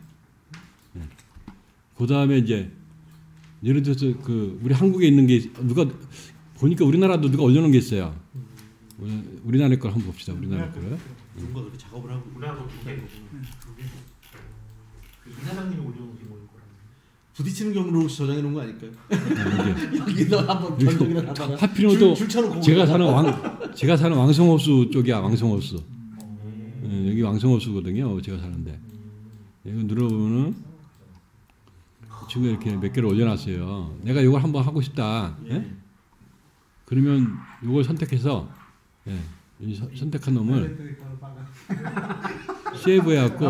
그 다음에 이제 예를 들어서 그 우리 한국에 있는 게 누가 보니까 우리나라도 누가 올려놓은 게 있어요. 우리나라 걸 한번 봅시다. 우리나라 거를. 누군가 그렇게 작업을 하고 우리나라도 두 개. 이사장님이 올려놓으신 거일 거라. 부딪히는 경우로 혹시 저장해 놓은 거 아닐까요? 여기 너 한번 전적이나 하다가 하필이면 또 줄 쳐놓고 제가 사는 왕성호수 쪽이야. 왕성호수. 여기 왕성호수거든요. 제가 사는데 이거 눌러보면은 지금 이렇게 몇 개를 올려놨어요. 내가 이걸 한번 하고 싶다. 그러면 이걸 선택해서 선택한 놈을 세이브해갖고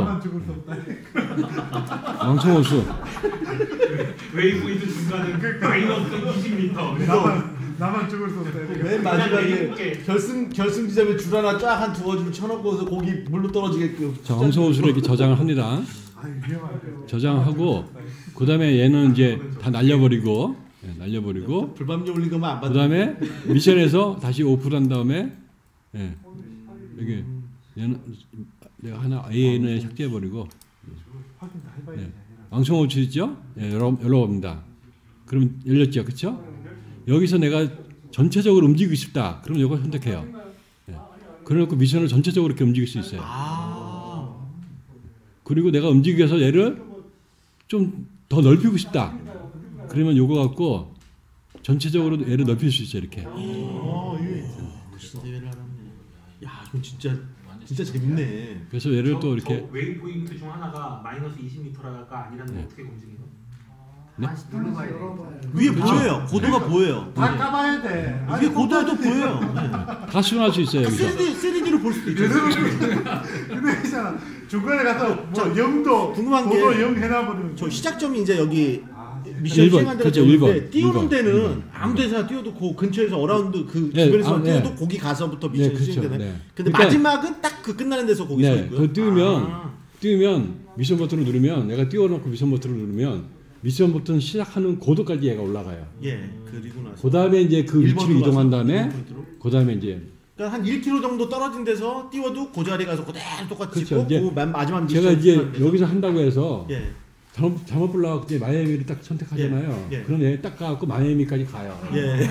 왕성호수 웨이포인트 중간은 마이너스 20m. 나만 죽을 수 없다. 맨 마지막에 결승 지점에 줄 하나 쫙 한 두어 줄 쳐놓고서 고기 물로 떨어지게끔. 자, 왕성호수를 이렇게 저장을 합니다. 저장하고 그 다음에 얘는 이제 다 날려버리고 불밤 올린 것만 안 받는. 그 다음에 미션에서 다시 오픈한 다음에 여기 얘는 내가 하나 A는 삭제해버리고 왕성호수 있죠? 열어봅니다. 그럼 열렸죠, 그렇죠? 여기서 내가 전체적으로 움직이고 싶다. 그럼 이걸 선택해요. 그래놓고 미션을 전체적으로 이렇게 움직일 수 있어요. 그리고 내가 움직여서 얘를 좀 더 넓히고 싶다. 그러면 요거 갖고 전체적으로 얘를 넓힐 수 있어요. 이렇게. 무슨 대회를 하네. 야, 이거 진짜 재밌네. 그래서 얘를 또 이렇게 웨이포인트 중 하나가 마이너스 20m가 아니라는 거 어떻게 검증해요? 다시 눌러봐야 돼. 위에 보여요. 고도가 보여요. 다 까봐야 돼. 위에 고도도 보여요. 다 수정할 수 있어요. 여기서. 3D로 볼 수도 있죠. 근데 있잖아. 중간에 가서 뭐 0도 궁금한 게 고도 0 해놔버리면 저 시작점이 이제 여기 미션 1번, 수행한 데가 그렇죠, 되는데 1번, 띄우는 1번. 데는 아무 데서나 띄워도 그 근처에서 어라운드 그 네, 주변에서 네. 띄워도 거기 가서부터 미션이 그렇죠. 수행되네. 네. 근데 그러니까 마지막은 딱 그 끝나는 데서 거기 서 네, 있고요. 그 띄우면 미션 버튼을 누르면 내가 띄워놓고 미션 버튼을 누르면 미션 버튼 시작하는 고도까지 얘가 올라가요. 예, 그리고 나서 그 다음에 이제 그 위치로 1번으로 이동한 가서 다음에 1번 포인트로. 그 다음에 이제 그러니까 한 1km 정도 떨어진 데서 띄워도 그 자리 가서 그대로 똑같이 그렇죠. 찍고 이제 그 마지막 미션 제가 이제 수행하는 데서. 여기서 한다고 해서 예. 잘못 불러갖고 이제 마이애미를 딱 선택하잖아요. 예, 예. 그럼 얘 딱 가갖고 마이애미까지 가요. 예.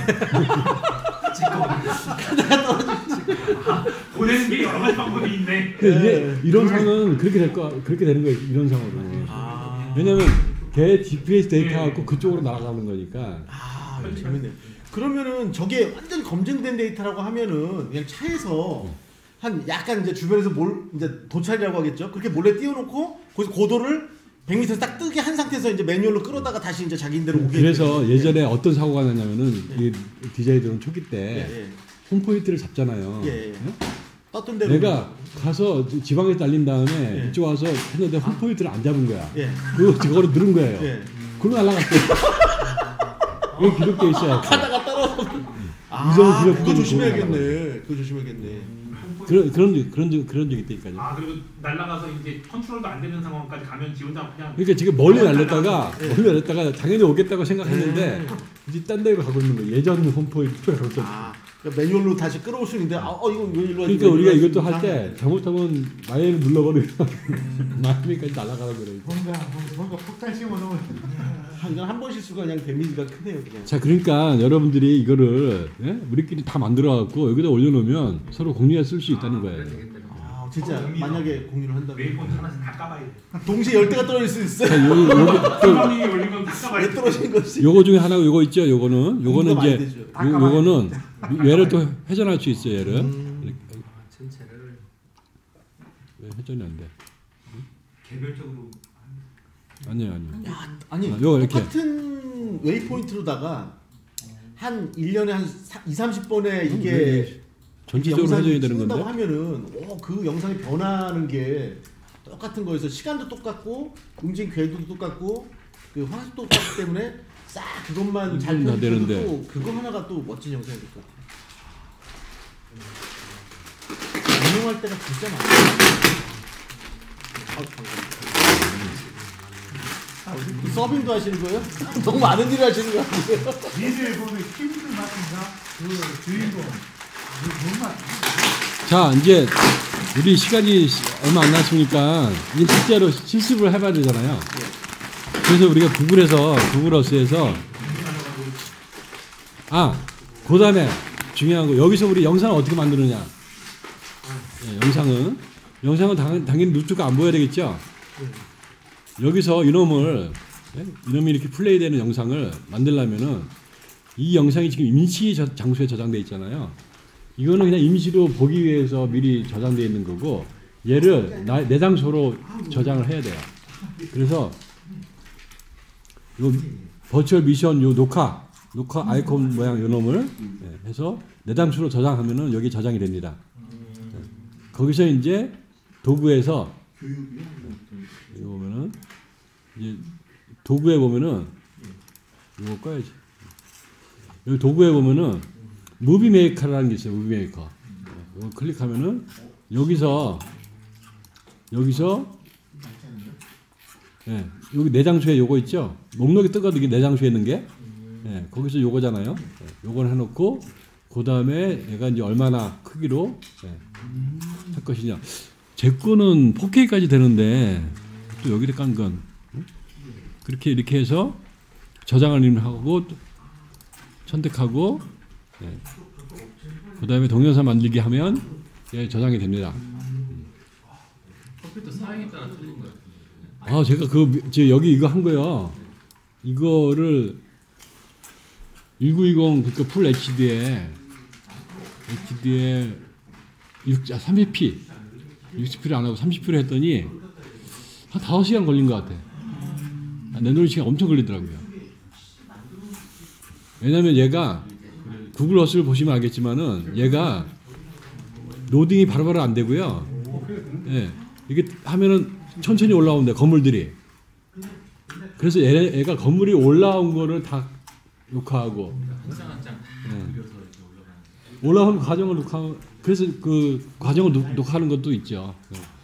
보내는 게 여러 가지 방법이 있네. 근데 이제 이런 상은 그렇게 되는 거예요. 이런 상으로. 왜냐면 걔 GPS 데이터 갖고 그쪽으로 날아가는 거니까. 재밌네요. 그러면은 저게 완전 검증된 데이터라고 하면은 그냥 차에서 한 약간 이제 주변에서 이제 도찰이라고 하겠죠. 그렇게 몰래 띄워놓고 거기서 고도를 100m 딱 뜨게 한 상태에서 이제 매뉴얼로 끌어다가 다시 이제 자기인대로 오게. 그래서 예전에 어떤 사고가 났냐면은 이 디자이들은 초기 때 홈포인트를 잡잖아요. 예. 떴던 대로. 내가 가서 지방에 날린 다음에 예. 이쪽 와서 했는데 홈포인트를 안 잡은 거야. 예. 저거를 누른 거예요. 예. 그러면 날아갔어요. 여기 기록돼 있어요. 가다가 떨어져. 이전 기록 그거 조심해야겠네. 그거 조심해야겠네. 그런 적이 있다니까요. 아 그리고 날아가서 이제 컨트롤도 안 되는 상황까지 가면 지 혼자 그냥 그러니까 지금 멀리 날렸다가 당연히 오겠다고 생각했는데 이제 딴 데로 가고 있는 거예요. 예전 홈포인트로 가고 있었죠. 그러니까 매뉴얼로 다시 끌어올 수 있는데 이거 왜 일로 그러니까 우리가 이것도 할 때 잘못하면 마이를 눌러버리고 마이까지 날아가라 그래요. 뭔가 폭탄 심어놓으면 한 번 실수가 그냥 데미지가 크네요. 그냥. 자, 그러니까 여러분들이 이거를 우리끼리 다 만들어갖고 여기다 올려놓으면 서로 공유해 쓸 수 있다는 거예요. 진짜 만약에 공유를 한다면 웨이포인트 하나씩 다 까봐야 돼. 동시에 10대가 떨어질 수 있어요. 자, 주머니에 올린 건 다 까봐야 왜 돼. 떨어진 거지? 요거 중에 하나가 요거 있죠. 요거는 공부가 많이 이제 되죠. 요거는 얘를 또 회전할 수 있어요. 얘를 전체를 왜 회전이 안 돼? 개별적으로 아니요. 아니 요거 이렇게. 똑같은 웨이포인트로다가 한 1년에 한 2-30번에 이게 전체적으로 회전이 되는 찍는다고 건데. 하면은 그 영상이 변하는 게 똑같은 거에서 시간도 똑같고 움직임 궤도도 똑같고 그 화질도 똑같기 때문에 싹 그것만 잘 다 되는데. 편집해도 그거 하나가 또 멋진 영상이 될 것 같아요. 운영할 때가 진짜 많아요. 서빙도 하시는 거예요? 너무 많은 일을 하시는 거 같아요. 니들 보면 힘들 맛인가? 그 주인공 뭔 자, 이제 우리 시간이 얼마 안 남았으니까 이제 실제로 실습을 해봐야 되잖아요. 그래서 우리가 구글어스에서 그 다음에 중요한 거 여기서 우리 영상을 어떻게 만드느냐. 영상은 당연히 누트가 안 보여야 되겠죠. 여기서 이놈이 이렇게 플레이되는 영상을 만들려면은 이 영상이 지금 임시 장소에 저장돼 있잖아요. 이거는 그냥 임시로 보기 위해서 미리 저장되어 있는 거고 얘를 내 장소로 저장을 해야 돼요. 그래서 요 버추얼 미션 요 녹화 아이콘 모양 요 놈을 해서 내 장소로 저장하면은 여기 저장이 됩니다. 거기서 이제 도구에서 이거 보면은 이제 도구에 보면은 이거 꺼야지. 여기 도구에 보면은 무비 메이커라는 게 있어요. 무비 메이커. 이거 클릭하면은 여기서 여기 내 장소에 요거 있죠. 목록이 뜨거든요. 내 장소에 있는 게. 거기서 요거잖아요. 요걸 해놓고 그 다음에 얘가 이제 얼마나 크기로 할 것이냐. 제 거는 4K까지 되는데 또 여기를 깐 건 이렇게 해서 저장을 하고 선택하고 그 다음에 동영상 만들기 하면 저장이 됩니다. 컴퓨터 사양에 따라 틀린 것 같은데. 제가 여기 이거 한 거요. 이거를 1920 그러니까 풀 HD에 30p 60p를 안 하고 30p를 했더니 한 5시간 걸린 것 같아. 내놓을 시간 엄청 걸리더라고요. 왜냐면 얘가 구글 어스를 보시면 알겠지만은 얘가 로딩이 바로바로 안 되고요. 이게 하면은 천천히 올라오는데 건물들이. 그래서 얘가 건물이 올라온 거를 다 녹화하고. 영상 한 장 그려서 이렇게 올라가는. 올라오는 과정을 녹화하면 그래서 그 과정을 녹화하는 것도 있죠.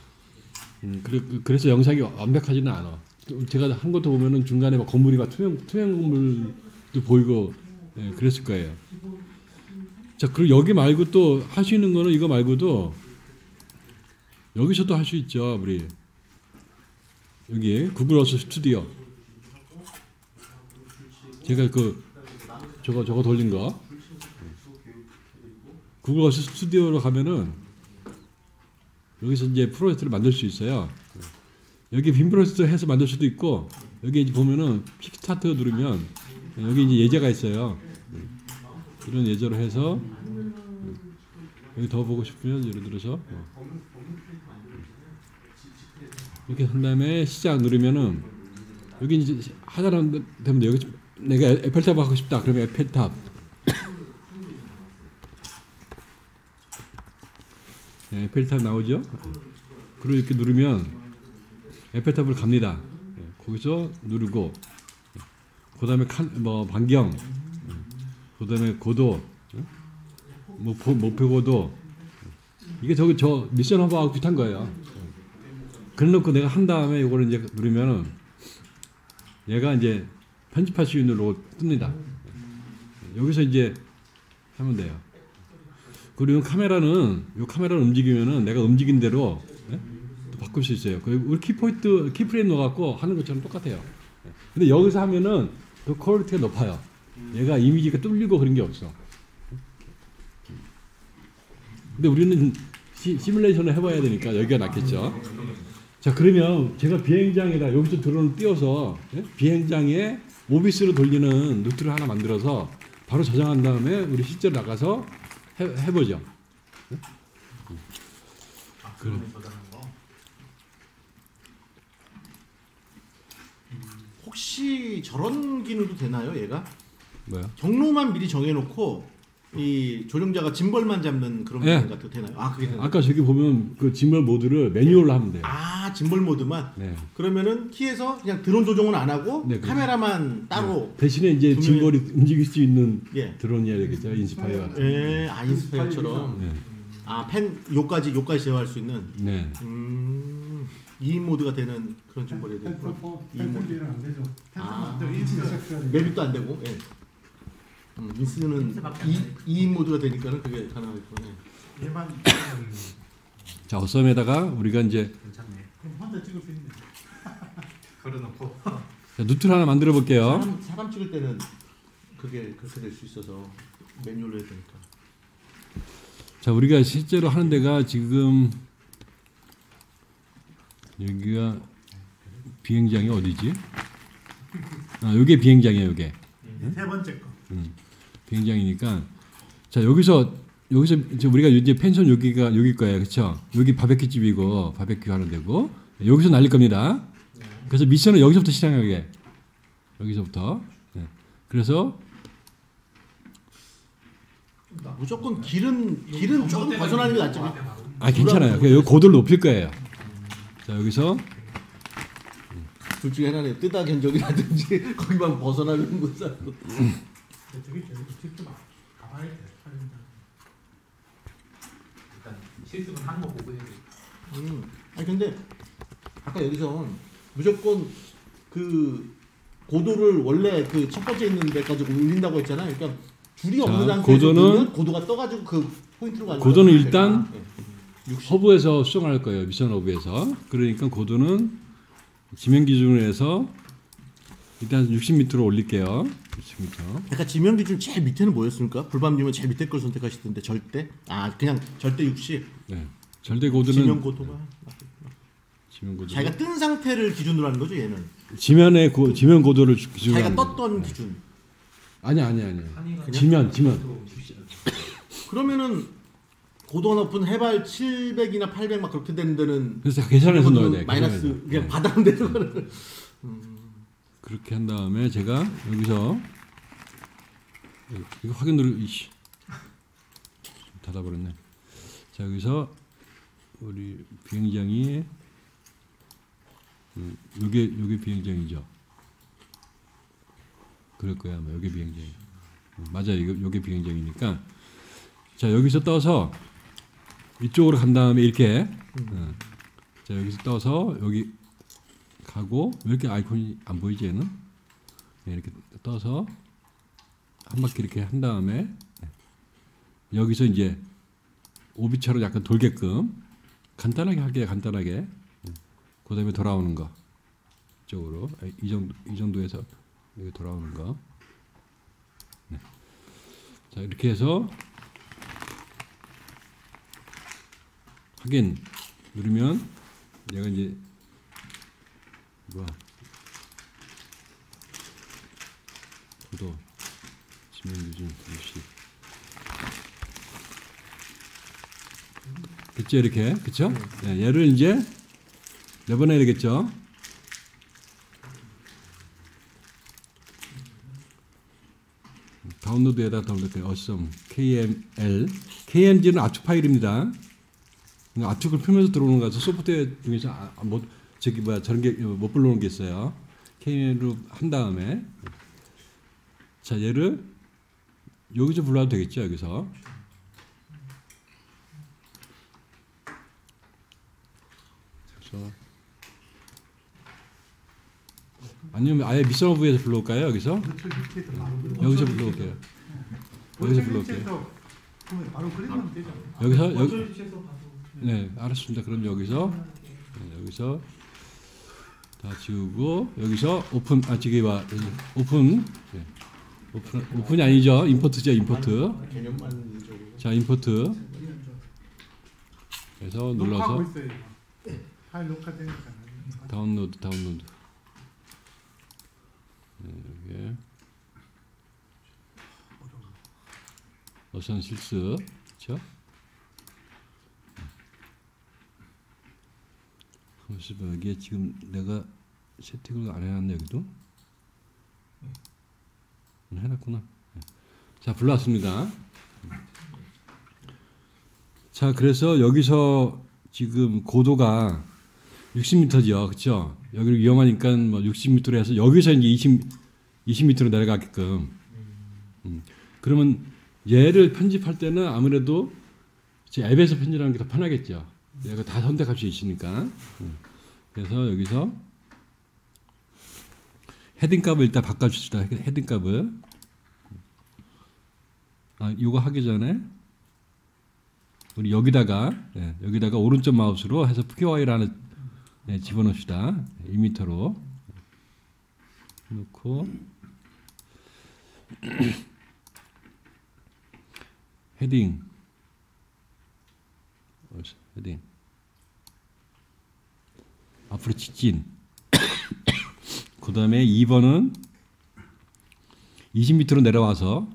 그래서 영상이 완벽하지는 않아. 제가 한 것도 보면은 중간에 막 건물이 막 투명 건물도 보이고 그랬을 거예요. 자, 그리고 여기 말고 또 할 수 있는 거는 이거 말고도 여기서도 할 수 있죠. 우리 여기 구글 어스 스튜디오. 제가 저거 돌린 거. 구글 어스 스튜디오로 가면은 여기서 이제 프로젝트를 만들 수 있어요. 여기 빔 프로젝트 해서 만들 수도 있고 여기 이제 보면은 킥스타트 누르면 여기 이제 예제가 있어요. 이런 예제로 해서 여기 더 보고 싶으면 예를 들어서 이렇게 한 다음에 시작 누르면은 여기 이제 하자라는 되면 여기 내가 에펠탑 하고 싶다 그러면 에펠탑 예, 에펠탑 나오죠? 그리고 이렇게 누르면 에펠탑으로 갑니다. 예, 거기서 누르고 그다음에 반경, 그다음에 고도, 목표 고도 이게 저 미션 허브하고 비슷한 거예요. 그래놓고 내가 한 다음에 이거를 이제 누르면은 얘가 이제 편집할 수 있는 로고 뜹니다. 여기서 이제 하면 돼요. 그리고 이 카메라는 움직이면은 내가 움직인 대로 또 바꿀 수 있어요. 우리 키포인트, 키프레임 넣어갖고 하는 것처럼 똑같아요. 근데 여기서 하면은 더 퀄리티가 높아요. 얘가 이미지가 뚫리고 그런 게 없어. 근데 우리는 시뮬레이션을 해봐야 되니까 여기가 낫겠죠. 자, 그러면 제가 비행장에다 여기서 드론을 띄워서 비행장에 오비스로 돌리는 노트를 하나 만들어서 바로 저장한 다음에 우리 실제로 나가서 해보죠. 그럼. 혹시 저런 기능도 되나요, 얘가? 뭐야? 경로만 미리 정해놓고 이 조종자가 짐벌만 잡는 그런 네. 기능 같은 거 되나요? 아, 그게 되나요? 아까 저기 보면 그 짐벌 모드를 매뉴얼로 하면 돼요. 아, 짐벌 모드만? 네. 그러면은 키에서 그냥 드론 조종은 안 하고 네, 카메라만 따로 대신에 이제 짐벌이 움직일 수 있는 예. 드론이어야 되겠죠. 인스파이어 같은. 예, 아, 인스파이어처럼. 네. 아, 요까지 제어할 수 있는. 네. 2인 모드가 되는 그런 짐벌이 되고. 펜슬리는 안 되죠. 아, 펜슬 맵입도 안 되고. 예. 인스는 2인 모드가 되니까는 그게 가능하겠군요. 얘만 자, 어썸에다가 우리가 이제 괜찮네. 그럼 혼자 찍을 수 있네. 걸어놓고. 자, 누트를 하나 만들어 볼게요. 사람 찍을 때는 그게 그렇게 될 수 있어서 매뉴얼로 해야 되니까. 자, 우리가 실제로 하는 데가 지금 여기가 비행장이 어디지? 아, 요게 비행장이에요, 요게. 세 번째 거. 비행장이니까 자, 여기서 이제 우리가 이제 펜션 여기가 여기 거예요. 그렇죠? 여기 바베큐 집이고 바베큐 하는 데고 여기서 날릴 겁니다. 그래서 미션은 여기서부터 시작하게. 여기서부터. 네. 그래서 무조건 길은 조금 벗어나는 게 낫죠. 괜찮아요. 그냥 여기 고도를 높일 거예요. 자, 여기서 둘 중에 하나는 뜨다 견적이라든지 거기만 벗어나는 거 사고. 저기 직접 가봐야 돼. 일단 실습은 하는 거 보고 해야 돼. 아니 근데 아까 여기서 무조건 그 고도를 원래 그 첫 번째 있는 데까지 올린다고 했잖아요. 그러니까 줄이 없는 상태에서 보면 고도가 떠가지고 그 포인트로 가는 고도는 거예요. 일단 네. 허브에서 수정할 거예요. 미션 허브에서. 그러니까 고도는 지면 기준으로 해서 일단 60m로 올릴게요. 60m. 약간 지명 기준 제일 밑에는 뭐였습니까? 불밤님은 제일 밑에 걸 선택하시던데 절대? 아 그냥 절대 60. 네. 절대 고도는 지명 고도가 지면 고도. 자기가 뜬 상태를 기준으로 하는 거죠 얘는. 지면 고도를 기준으로. 자기가 하는 떴던 거예요. 기준. 아니야. 지면. 그러면은 고도가 높은 해발 700이나 800 막 그렇게 되는 데는 그래서 계산해서 넣어야 돼. 마이너스 계산해서. 그냥 네. 바닥 내려가는. 그렇게 한 다음에 제가 여기서 이거 확인 누르 이씨 닫아버렸네. 자, 여기서 우리 비행장이 요게 비행장이죠. 그럴 거야 아마. 요게 비행장이. 맞아요. 요게 비행장이니까 자, 여기서 떠서 이쪽으로 간 다음에 이렇게 자, 여기서 떠서 여기 가고 왜 이렇게 아이콘이 안 보이지 얘는? 네, 이렇게 떠서 한 바퀴 이렇게 한 다음에 여기서 이제 오비처럼 약간 돌게끔 간단하게 할게요. 간단하게. 그 다음에 돌아오는 거 이쪽으로 이 정도에서 여기 돌아오는 거. 네. 자, 이렇게 해서 확인 누르면 얘가 이제 고도 지면 기준 60. 그쵸 이렇게 그쵸? 네, 얘를 이제 내보내야 되겠죠? 다운로드에다 다운로드 어썸 KML KMG는 압축 파일입니다. 압축을 풀면서 들어오는 거라서 소프트웨어 중에서 저기 뭐야 저런 게 못 불러오는 게 있어요. KN으로 한 다음에 자 얘를 여기서 불러도 되겠죠. 여기서 그래서 아니면 아예 미션오브에서 불러올까요? 여기서 여기서 불러올게요. 여기서 불러올게요. 그러면 바로 그리면 되죠. 여기서 네 알았습니다. 그럼 여기서 여기서 다 지우고 여기서 오픈 저기 봐 오픈 오픈이 아니죠. 임포트죠. 임포트. 개념만 적으로. 자 임포트 그래서 녹화하고 눌러서 있어요. 파일 녹화되니까. 다운로드 여기 어선 실습 그렇죠? 잠시만 여기에 지금 내가 세팅을 안 해놨네 여기도 해놨구나. 자 불러왔습니다. 자 그래서 여기서 지금 고도가 60m죠, 그렇죠? 여기 위험하니까 뭐 60m로 해서 여기서 이제 20m로 내려가게끔. 그러면 얘를 편집할 때는 아무래도 제 앱에서 편집하는 게 더 편하겠죠. 얘가 다 선택할 수 있으니까. 그래서 여기서 헤딩 값을 일단 바꿔줍시다. 헤딩 값을. 이거 하기 전에 우리 여기다가 오른쪽 마우스로 해서 PY를 하나 집어넣읍시다. 2m로 넣고 헤딩 앞으로 직진 그 다음에 2번은 20m로 내려와서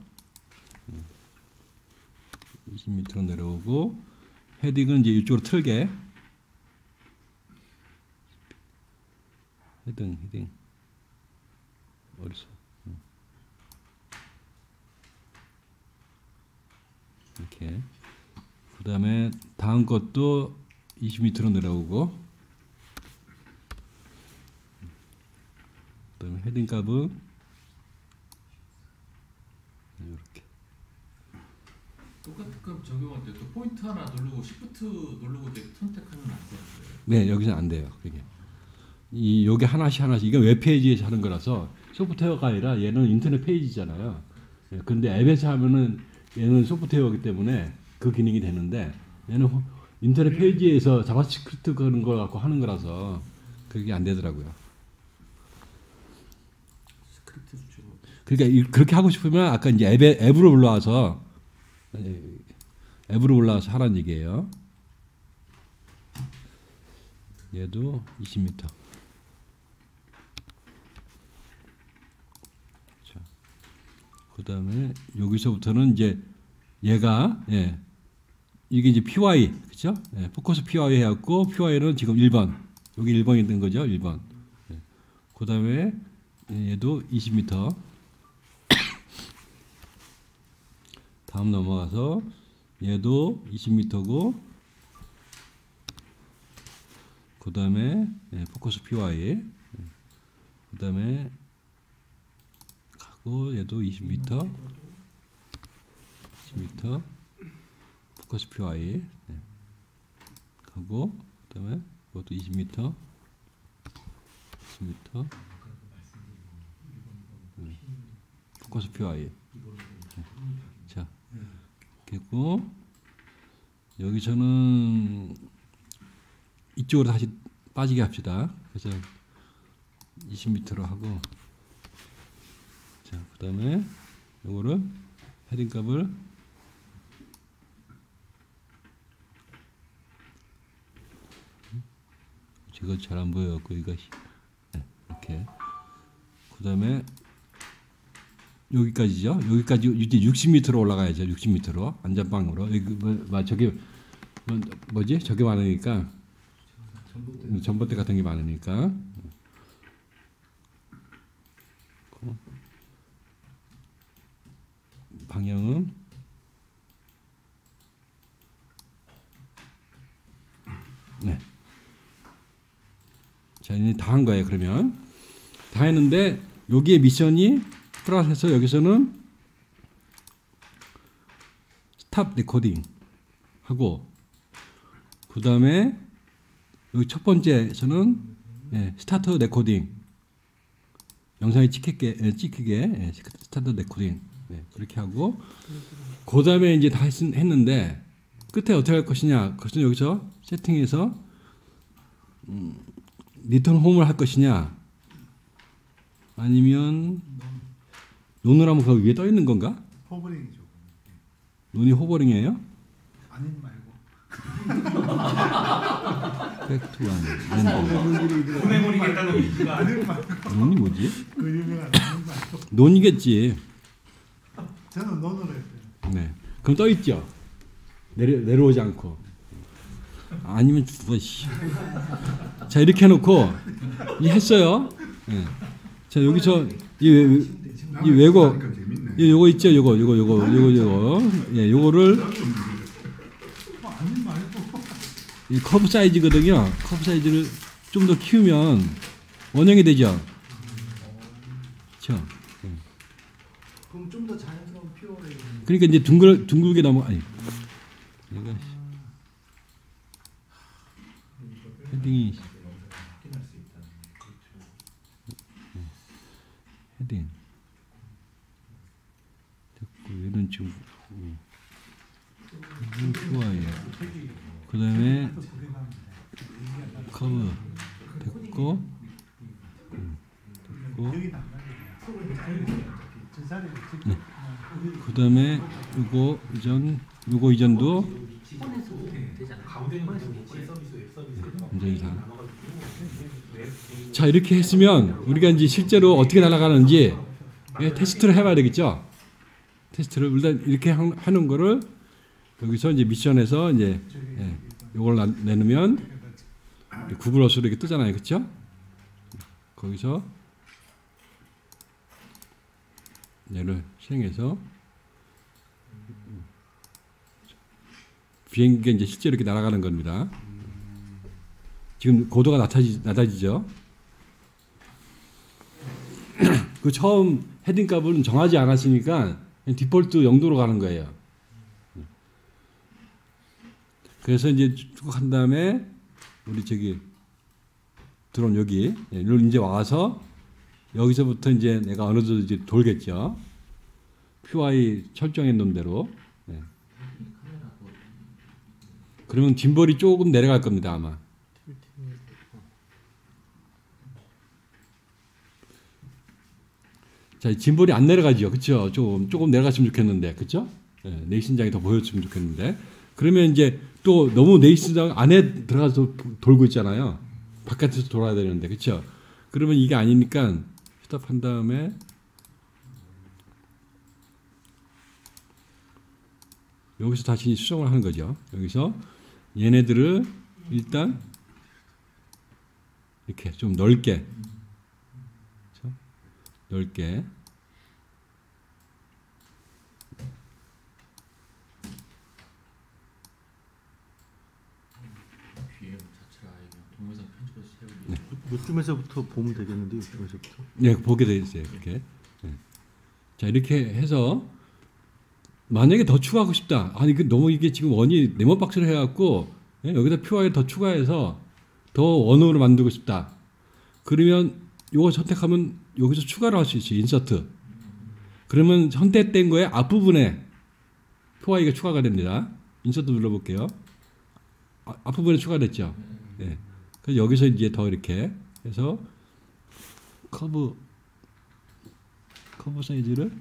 20m로 내려오고 헤딩은 이제 이쪽으로 틀게 헤딩 어디서 이렇게 그 다음에 다음 것도 20m로 내려오고 그 다음에 헤딩 값은 이렇게 똑같은 값 적용할 때 또 포인트 하나 누르고 시프트 누르고 이렇게 선택하면 안 돼요. 네 여기서 안 돼요. 그게 요게 하나씩 이건 웹페이지에서 하는 거라서 소프트웨어가 아니라 얘는 인터넷 페이지잖아요. 근데 앱에서 하면은 얘는 소프트웨어이기 때문에 그 기능이 되는데 얘는 인터넷 페이지에서 자바스크립트 그런 걸 갖고 하는 거라서 그게 안 되더라고요. 스크립트 수준. 그러니까 그렇게 하고 싶으면 아까 이제 앱으로 올라와서 하라는 얘기예요. 얘도 20m. 자, 그 다음에 여기서부터는 이제 얘가 이게 이제 PY 그렇죠? 포커스 PY 해갖고 PY는 지금 1번 여기 1번이 된 거죠. 1번. 그 다음에 얘도 20m. 다음 넘어가서 얘도 20m고 그 다음에 포커스 PY 그 다음에 가고 얘도 20m 포커스 PY 가고 그 다음에 이것도 20m 포커스 PY 자 그리고 여기서는 이쪽으로 다시 빠지게 합시다. 그래서 20m로 하고 자 그 다음에 요거를 헤딩 값을 이거 잘 안 보여갖고 이거 이렇게 그 다음에 여기까지죠. 여기까지 이제 60m로 올라가야죠. 60m로 안전빵으로 여기 저기 뭐지? 저게 많으니까 전봇대 같은 게 많으니까 방향은 네. 자, 이제 다 한 거예요. 그러면 다 했는데 여기에 미션이 플러스해서 여기서는 스탑 레코딩 하고 그 다음에 여기 첫 번째에서는 스타트 레코딩 영상이 찍히게 스타트 레코딩 그렇게 하고 그 다음에 이제 다 했는데 끝에 어떻게 할 것이냐 그것은 여기서 세팅해서 리턴 홈을 할 것이냐 아니면 논을 하면 그 위에 떠 있는 건가? 호버링이죠. 논이 호버링이에요? 아닌 말고. 팩트 원. 보내버리겠다는 의지가 아닌 말고. 논이 뭐지? 그 유명한 아닌 말고. 논이겠지. 저는 논으로 했어요. 네. 그럼 떠 있죠. 내려오지 않고. 아니면 죽어 씨. 자 이렇게 해놓고 이 했어요. 네. 자 여기서 이 외고 요거 있죠. 요거 예 요거를 아닌 말고. 이 커브 사이즈거든요. 커브 사이즈를 좀 더 키우면 원형이 되죠. 그렇죠. 그럼 좀 더 자연스러운 피어를. 그러니까 이제 둥글게 넘어 아니. 내가 헤딩이 헤딩 됐고 얘는 지금 좋아요. 그 다음에 커브 됐고 그 다음에 요거 이전도 굉장히 다. 자 이렇게 했으면 우리가 이제 실제로 어떻게 날아가는지 테스트를 해봐야 되겠죠. 테스트를 일단 이렇게 하는 거를 여기서 이제 미션에서 이제 요걸 내놓으면 구글 어스로 이렇게 뜨잖아요, 그렇죠? 거기서 얘를 실행해서 비행기가 이제 실제로 이렇게 날아가는 겁니다. 지금 고도가 낮아지죠. 그 처음 헤딩 값은 정하지 않았으니까 디폴트 영도로 가는 거예요. 그래서 이제 쭉 한 다음에 우리 저기 드론 여기 이제 와서 여기서부터 이제 내가 어느 정도 이제 돌겠죠. PY 설정해 놓은 대로. 그러면 짐벌이 조금 내려갈 겁니다 아마. 자, 짐벌이 안 내려가죠, 그렇죠? 조금 내려갔으면 좋겠는데, 그렇죠? 네이신장이 더 보였으면 좋겠는데. 그러면 이제 또 너무 네이신장 안에 들어가서 돌고 있잖아요. 바깥에서 돌아야 되는데, 그렇죠? 그러면 이게 아니니까 스탑한 다음에 여기서 다시 수정을 하는 거죠. 여기서 얘네들을 일단 이렇게 좀 넓게, 그렇죠? 넓게 BM 자체가 아예 그냥 동영상 편집해서 세우고 요쯤에서부터 보면 되겠는데 요쯤에서부터. 네, 보게 돼 있어요. 이렇게. 네. 자, 이렇게 해서 만약에 더 추가하고 싶다. 아니 그 너무 이게 지금 원이 네모 박스를 해갖고 여기다 PY를 더 추가해서 더 원으로 만들고 싶다. 그러면 요거 선택하면 여기서 추가를 할 수 있어요. 인서트. 그러면 선택된 거에 앞부분에 PY가 추가가 됩니다. 인서트 눌러볼게요. 앞부분에 추가됐죠. 네. 그래서 여기서 이제 더 이렇게 해서 커브 사이즈를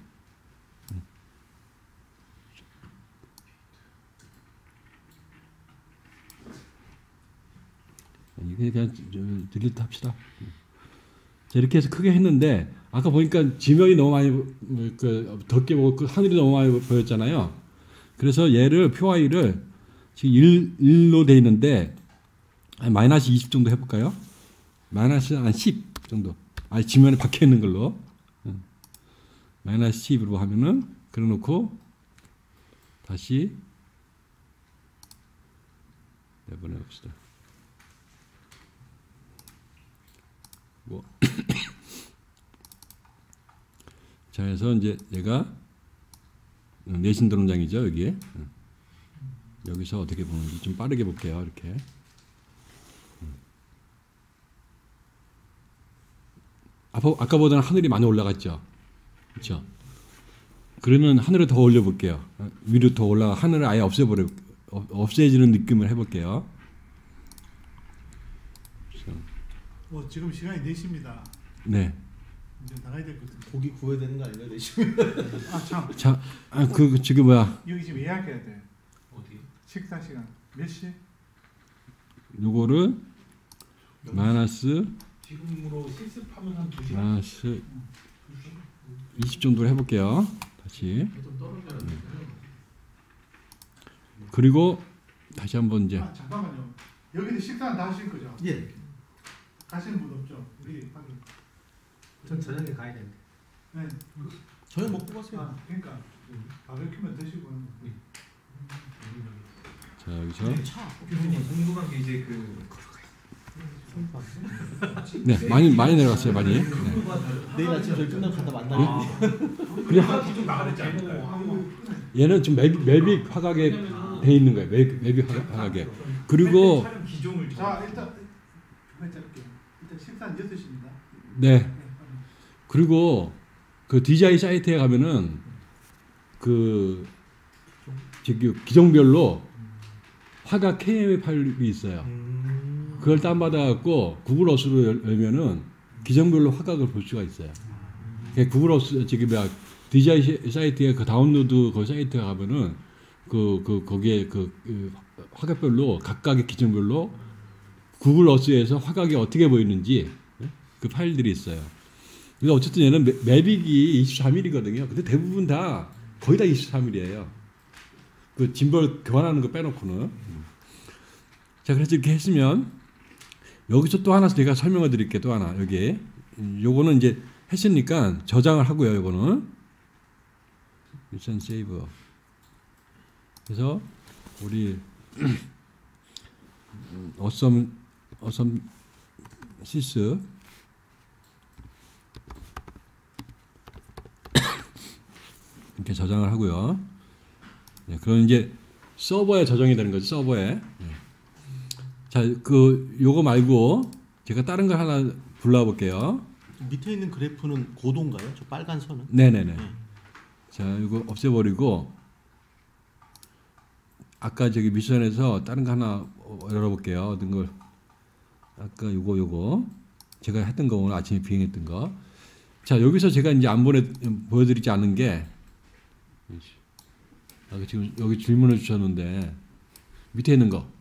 이게 그냥 딜리트 합시다. 자, 이렇게 해서 크게 했는데 아까 보니까 지면이 너무 많이 덥게 보고 그 하늘이 너무 많이 보였잖아요. 그래서 얘를 PY를 지금 1로 돼 있는데 마이너스 20 정도 해볼까요? 마이너스 한 10 정도. 아니 지면에 박혀 있는 걸로 마이너스 10으로 하면은 그래놓고 다시 내보내 봅시다. 있고. 자, 그래서 이제 얘가 내신 도론장이죠, 여기에. 여기서 어떻게 보는지 좀 빠르게 볼게요, 이렇게. 아까보다는 하늘이 많이 올라갔죠, 그렇죠? 그러면 하늘을 더 올려볼게요. 위로 더 올라가 하늘을 아예 없애지는 느낌을 해볼게요. 지금 시간이 4시입니다. 네. 이제 나가야 될 것 같은데. 고기 구워야 되는 거 아닌가요? 내시면. 참. 자, 지금 뭐야? 여기 지금 예약해야 돼. 어디? 식사 시간 몇 시? 요거를 마이너스 지금으로 실습하면 한 2시간. 마이너스 20 정도로 해볼게요. 다시. 좀 떨어져야 돼. 그리고 다시 한번 이제 잠깐만요. 여기도 식사는 다 하실 거죠? 예. 가시는 분 없죠? 우리 확인. 전 저녁에 가야 되는데. 네. 저녁 먹고 가세요. 그러니까 바베큐만 드시고. 자, 여기서 차. 교수님 궁금한 게 이제 네, 많이 내려갔어요, 많이. 네. 내일 아침 저희 끝나고 가다 만나요. 그냥 좀 나가겠지 않을까요? 얘는 지금 매빅 화각에 돼 있는 거예요. 매빅 화각에. 그리고 촬영 기종을 자, 일단 식사는 6시입니다. 네. 그리고 그 DJI 사이트에 가면은 저기 기종별로 화각 KM의 파일이 있어요. 그걸 다운받아갖고 구글 어스로 열면은 기종별로 화각을 볼 수가 있어요. 구글 어스 DJI 사이트에 그 다운로드 그 사이트에 가면은 거기에 화각별로 각각의 기종별로 구글 어스에서 화각이 어떻게 보이는지 그 파일들이 있어요. 그래서 어쨌든 얘는 매빅이 23mm거든요. 근데 대부분 거의 다 23mm예요. 그 짐벌 교환하는 거 빼놓고는. 자, 그래서 이렇게 했으면 여기서 또 하나 제가 설명을 드릴게요. 또 하나 여기. 요거는 이제 했으니까 저장을 하고요. 요거는 일단 세이브. 그래서 우리 어썸 시스 이렇게 저장을 하고요. 네, 그럼 이제 서버에 저장이 되는 거죠. 서버에. 네. 자, 요거 말고 제가 다른 걸 하나 불러볼게요. 밑에 있는 그래프는 고도인가요? 저 빨간 선은? 네네네. 자, 이거 없애버리고 아까 저기 미션에서 다른 거 하나 열어볼게요. 어떤 걸 아까 요거 제가 했던 거 오늘 아침에 비행했던 거. 자, 여기서 제가 이제 안 보여드리지 않은 게 지금 여기 질문을 주셨는데 밑에 있는 거.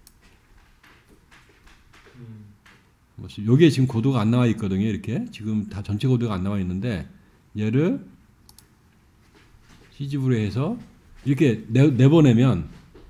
여기에 지금 고도가 안 나와 있거든요. 이렇게 지금 다 전체 고도가 안 나와 있는데 얘를 시집으로 해서 이렇게 내보내면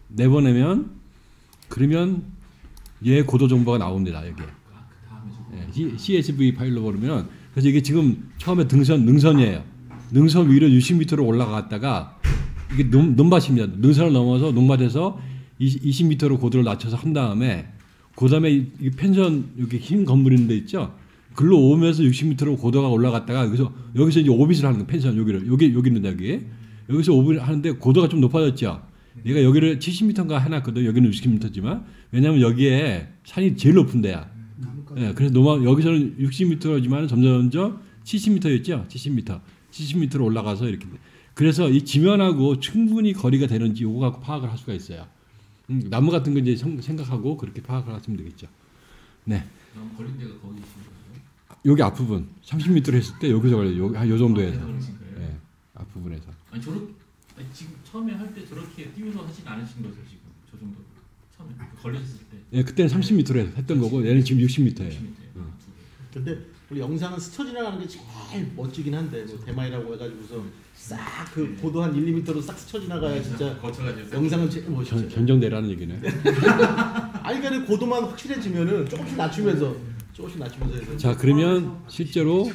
그러면 얘 고도 정보가 나옵니다. 여기에. CSV 파일로 보면 그래서 이게 지금 처음에 능선이에요. 능선 위로 60m로 올라갔다가 이게 논밭입니다. 능선을 넘어서 논밭에서 20m로 고도를 낮춰서 한 다음에 그다음에 이 펜션 여기 흰 건물 있는 데 있죠. 글로 오면서 60m로 고도가 올라갔다가 여기서 이제 오빗을 하는 거 펜션 여기 있는데 여기서 오빗을 하는데 고도가 좀 높아졌죠. 얘가 여기를 70m인가 해놨거든. 여기는 60m지만 왜냐하면 여기에 산이 제일 높은 데야. 네, 그래서 여기서는 60m지만 점점 70m였죠. 70m로 올라가서 이렇게. 그래서 이 지면하고 충분히 거리가 되는지 요거 갖고 파악을 할 수가 있어요. 나무 같은 거 이제 생각하고 그렇게 파악을 하시면 되겠죠. 네. 그럼 걸린 데가 거기 있는 거예요? 여기 앞부분 30m로 했을 때 여기서 걸려요. 요 정도에서. 그러신 거예요? 네, 앞부분에서. 아니 지금 처음에 할 때 저렇게 띄워서 하진 않으신 거죠 지금 저 정도 처음에 걸리셨을 때. 예, 그때는 30m로 했던 거고 얘는 지금 60m예요. 60m. 근데 우리 영상은 스쳐 지나가는 게 제일 멋지긴 한데 뭐 대마이라고 해가지고서 싹 그 고도 한 1, 2m로 싹 스쳐 지나가야 진짜 거쳐가지고 영상은 제일 멋있죠. 견정대라는 얘기네. 아니 그러니까 고도만 확실해지면은 조금씩 낮추면서 해서. 자, 그러면 실제로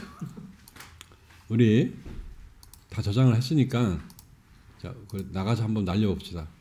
우리 다 저장을 했으니까 자, 나가서 한번 날려봅시다.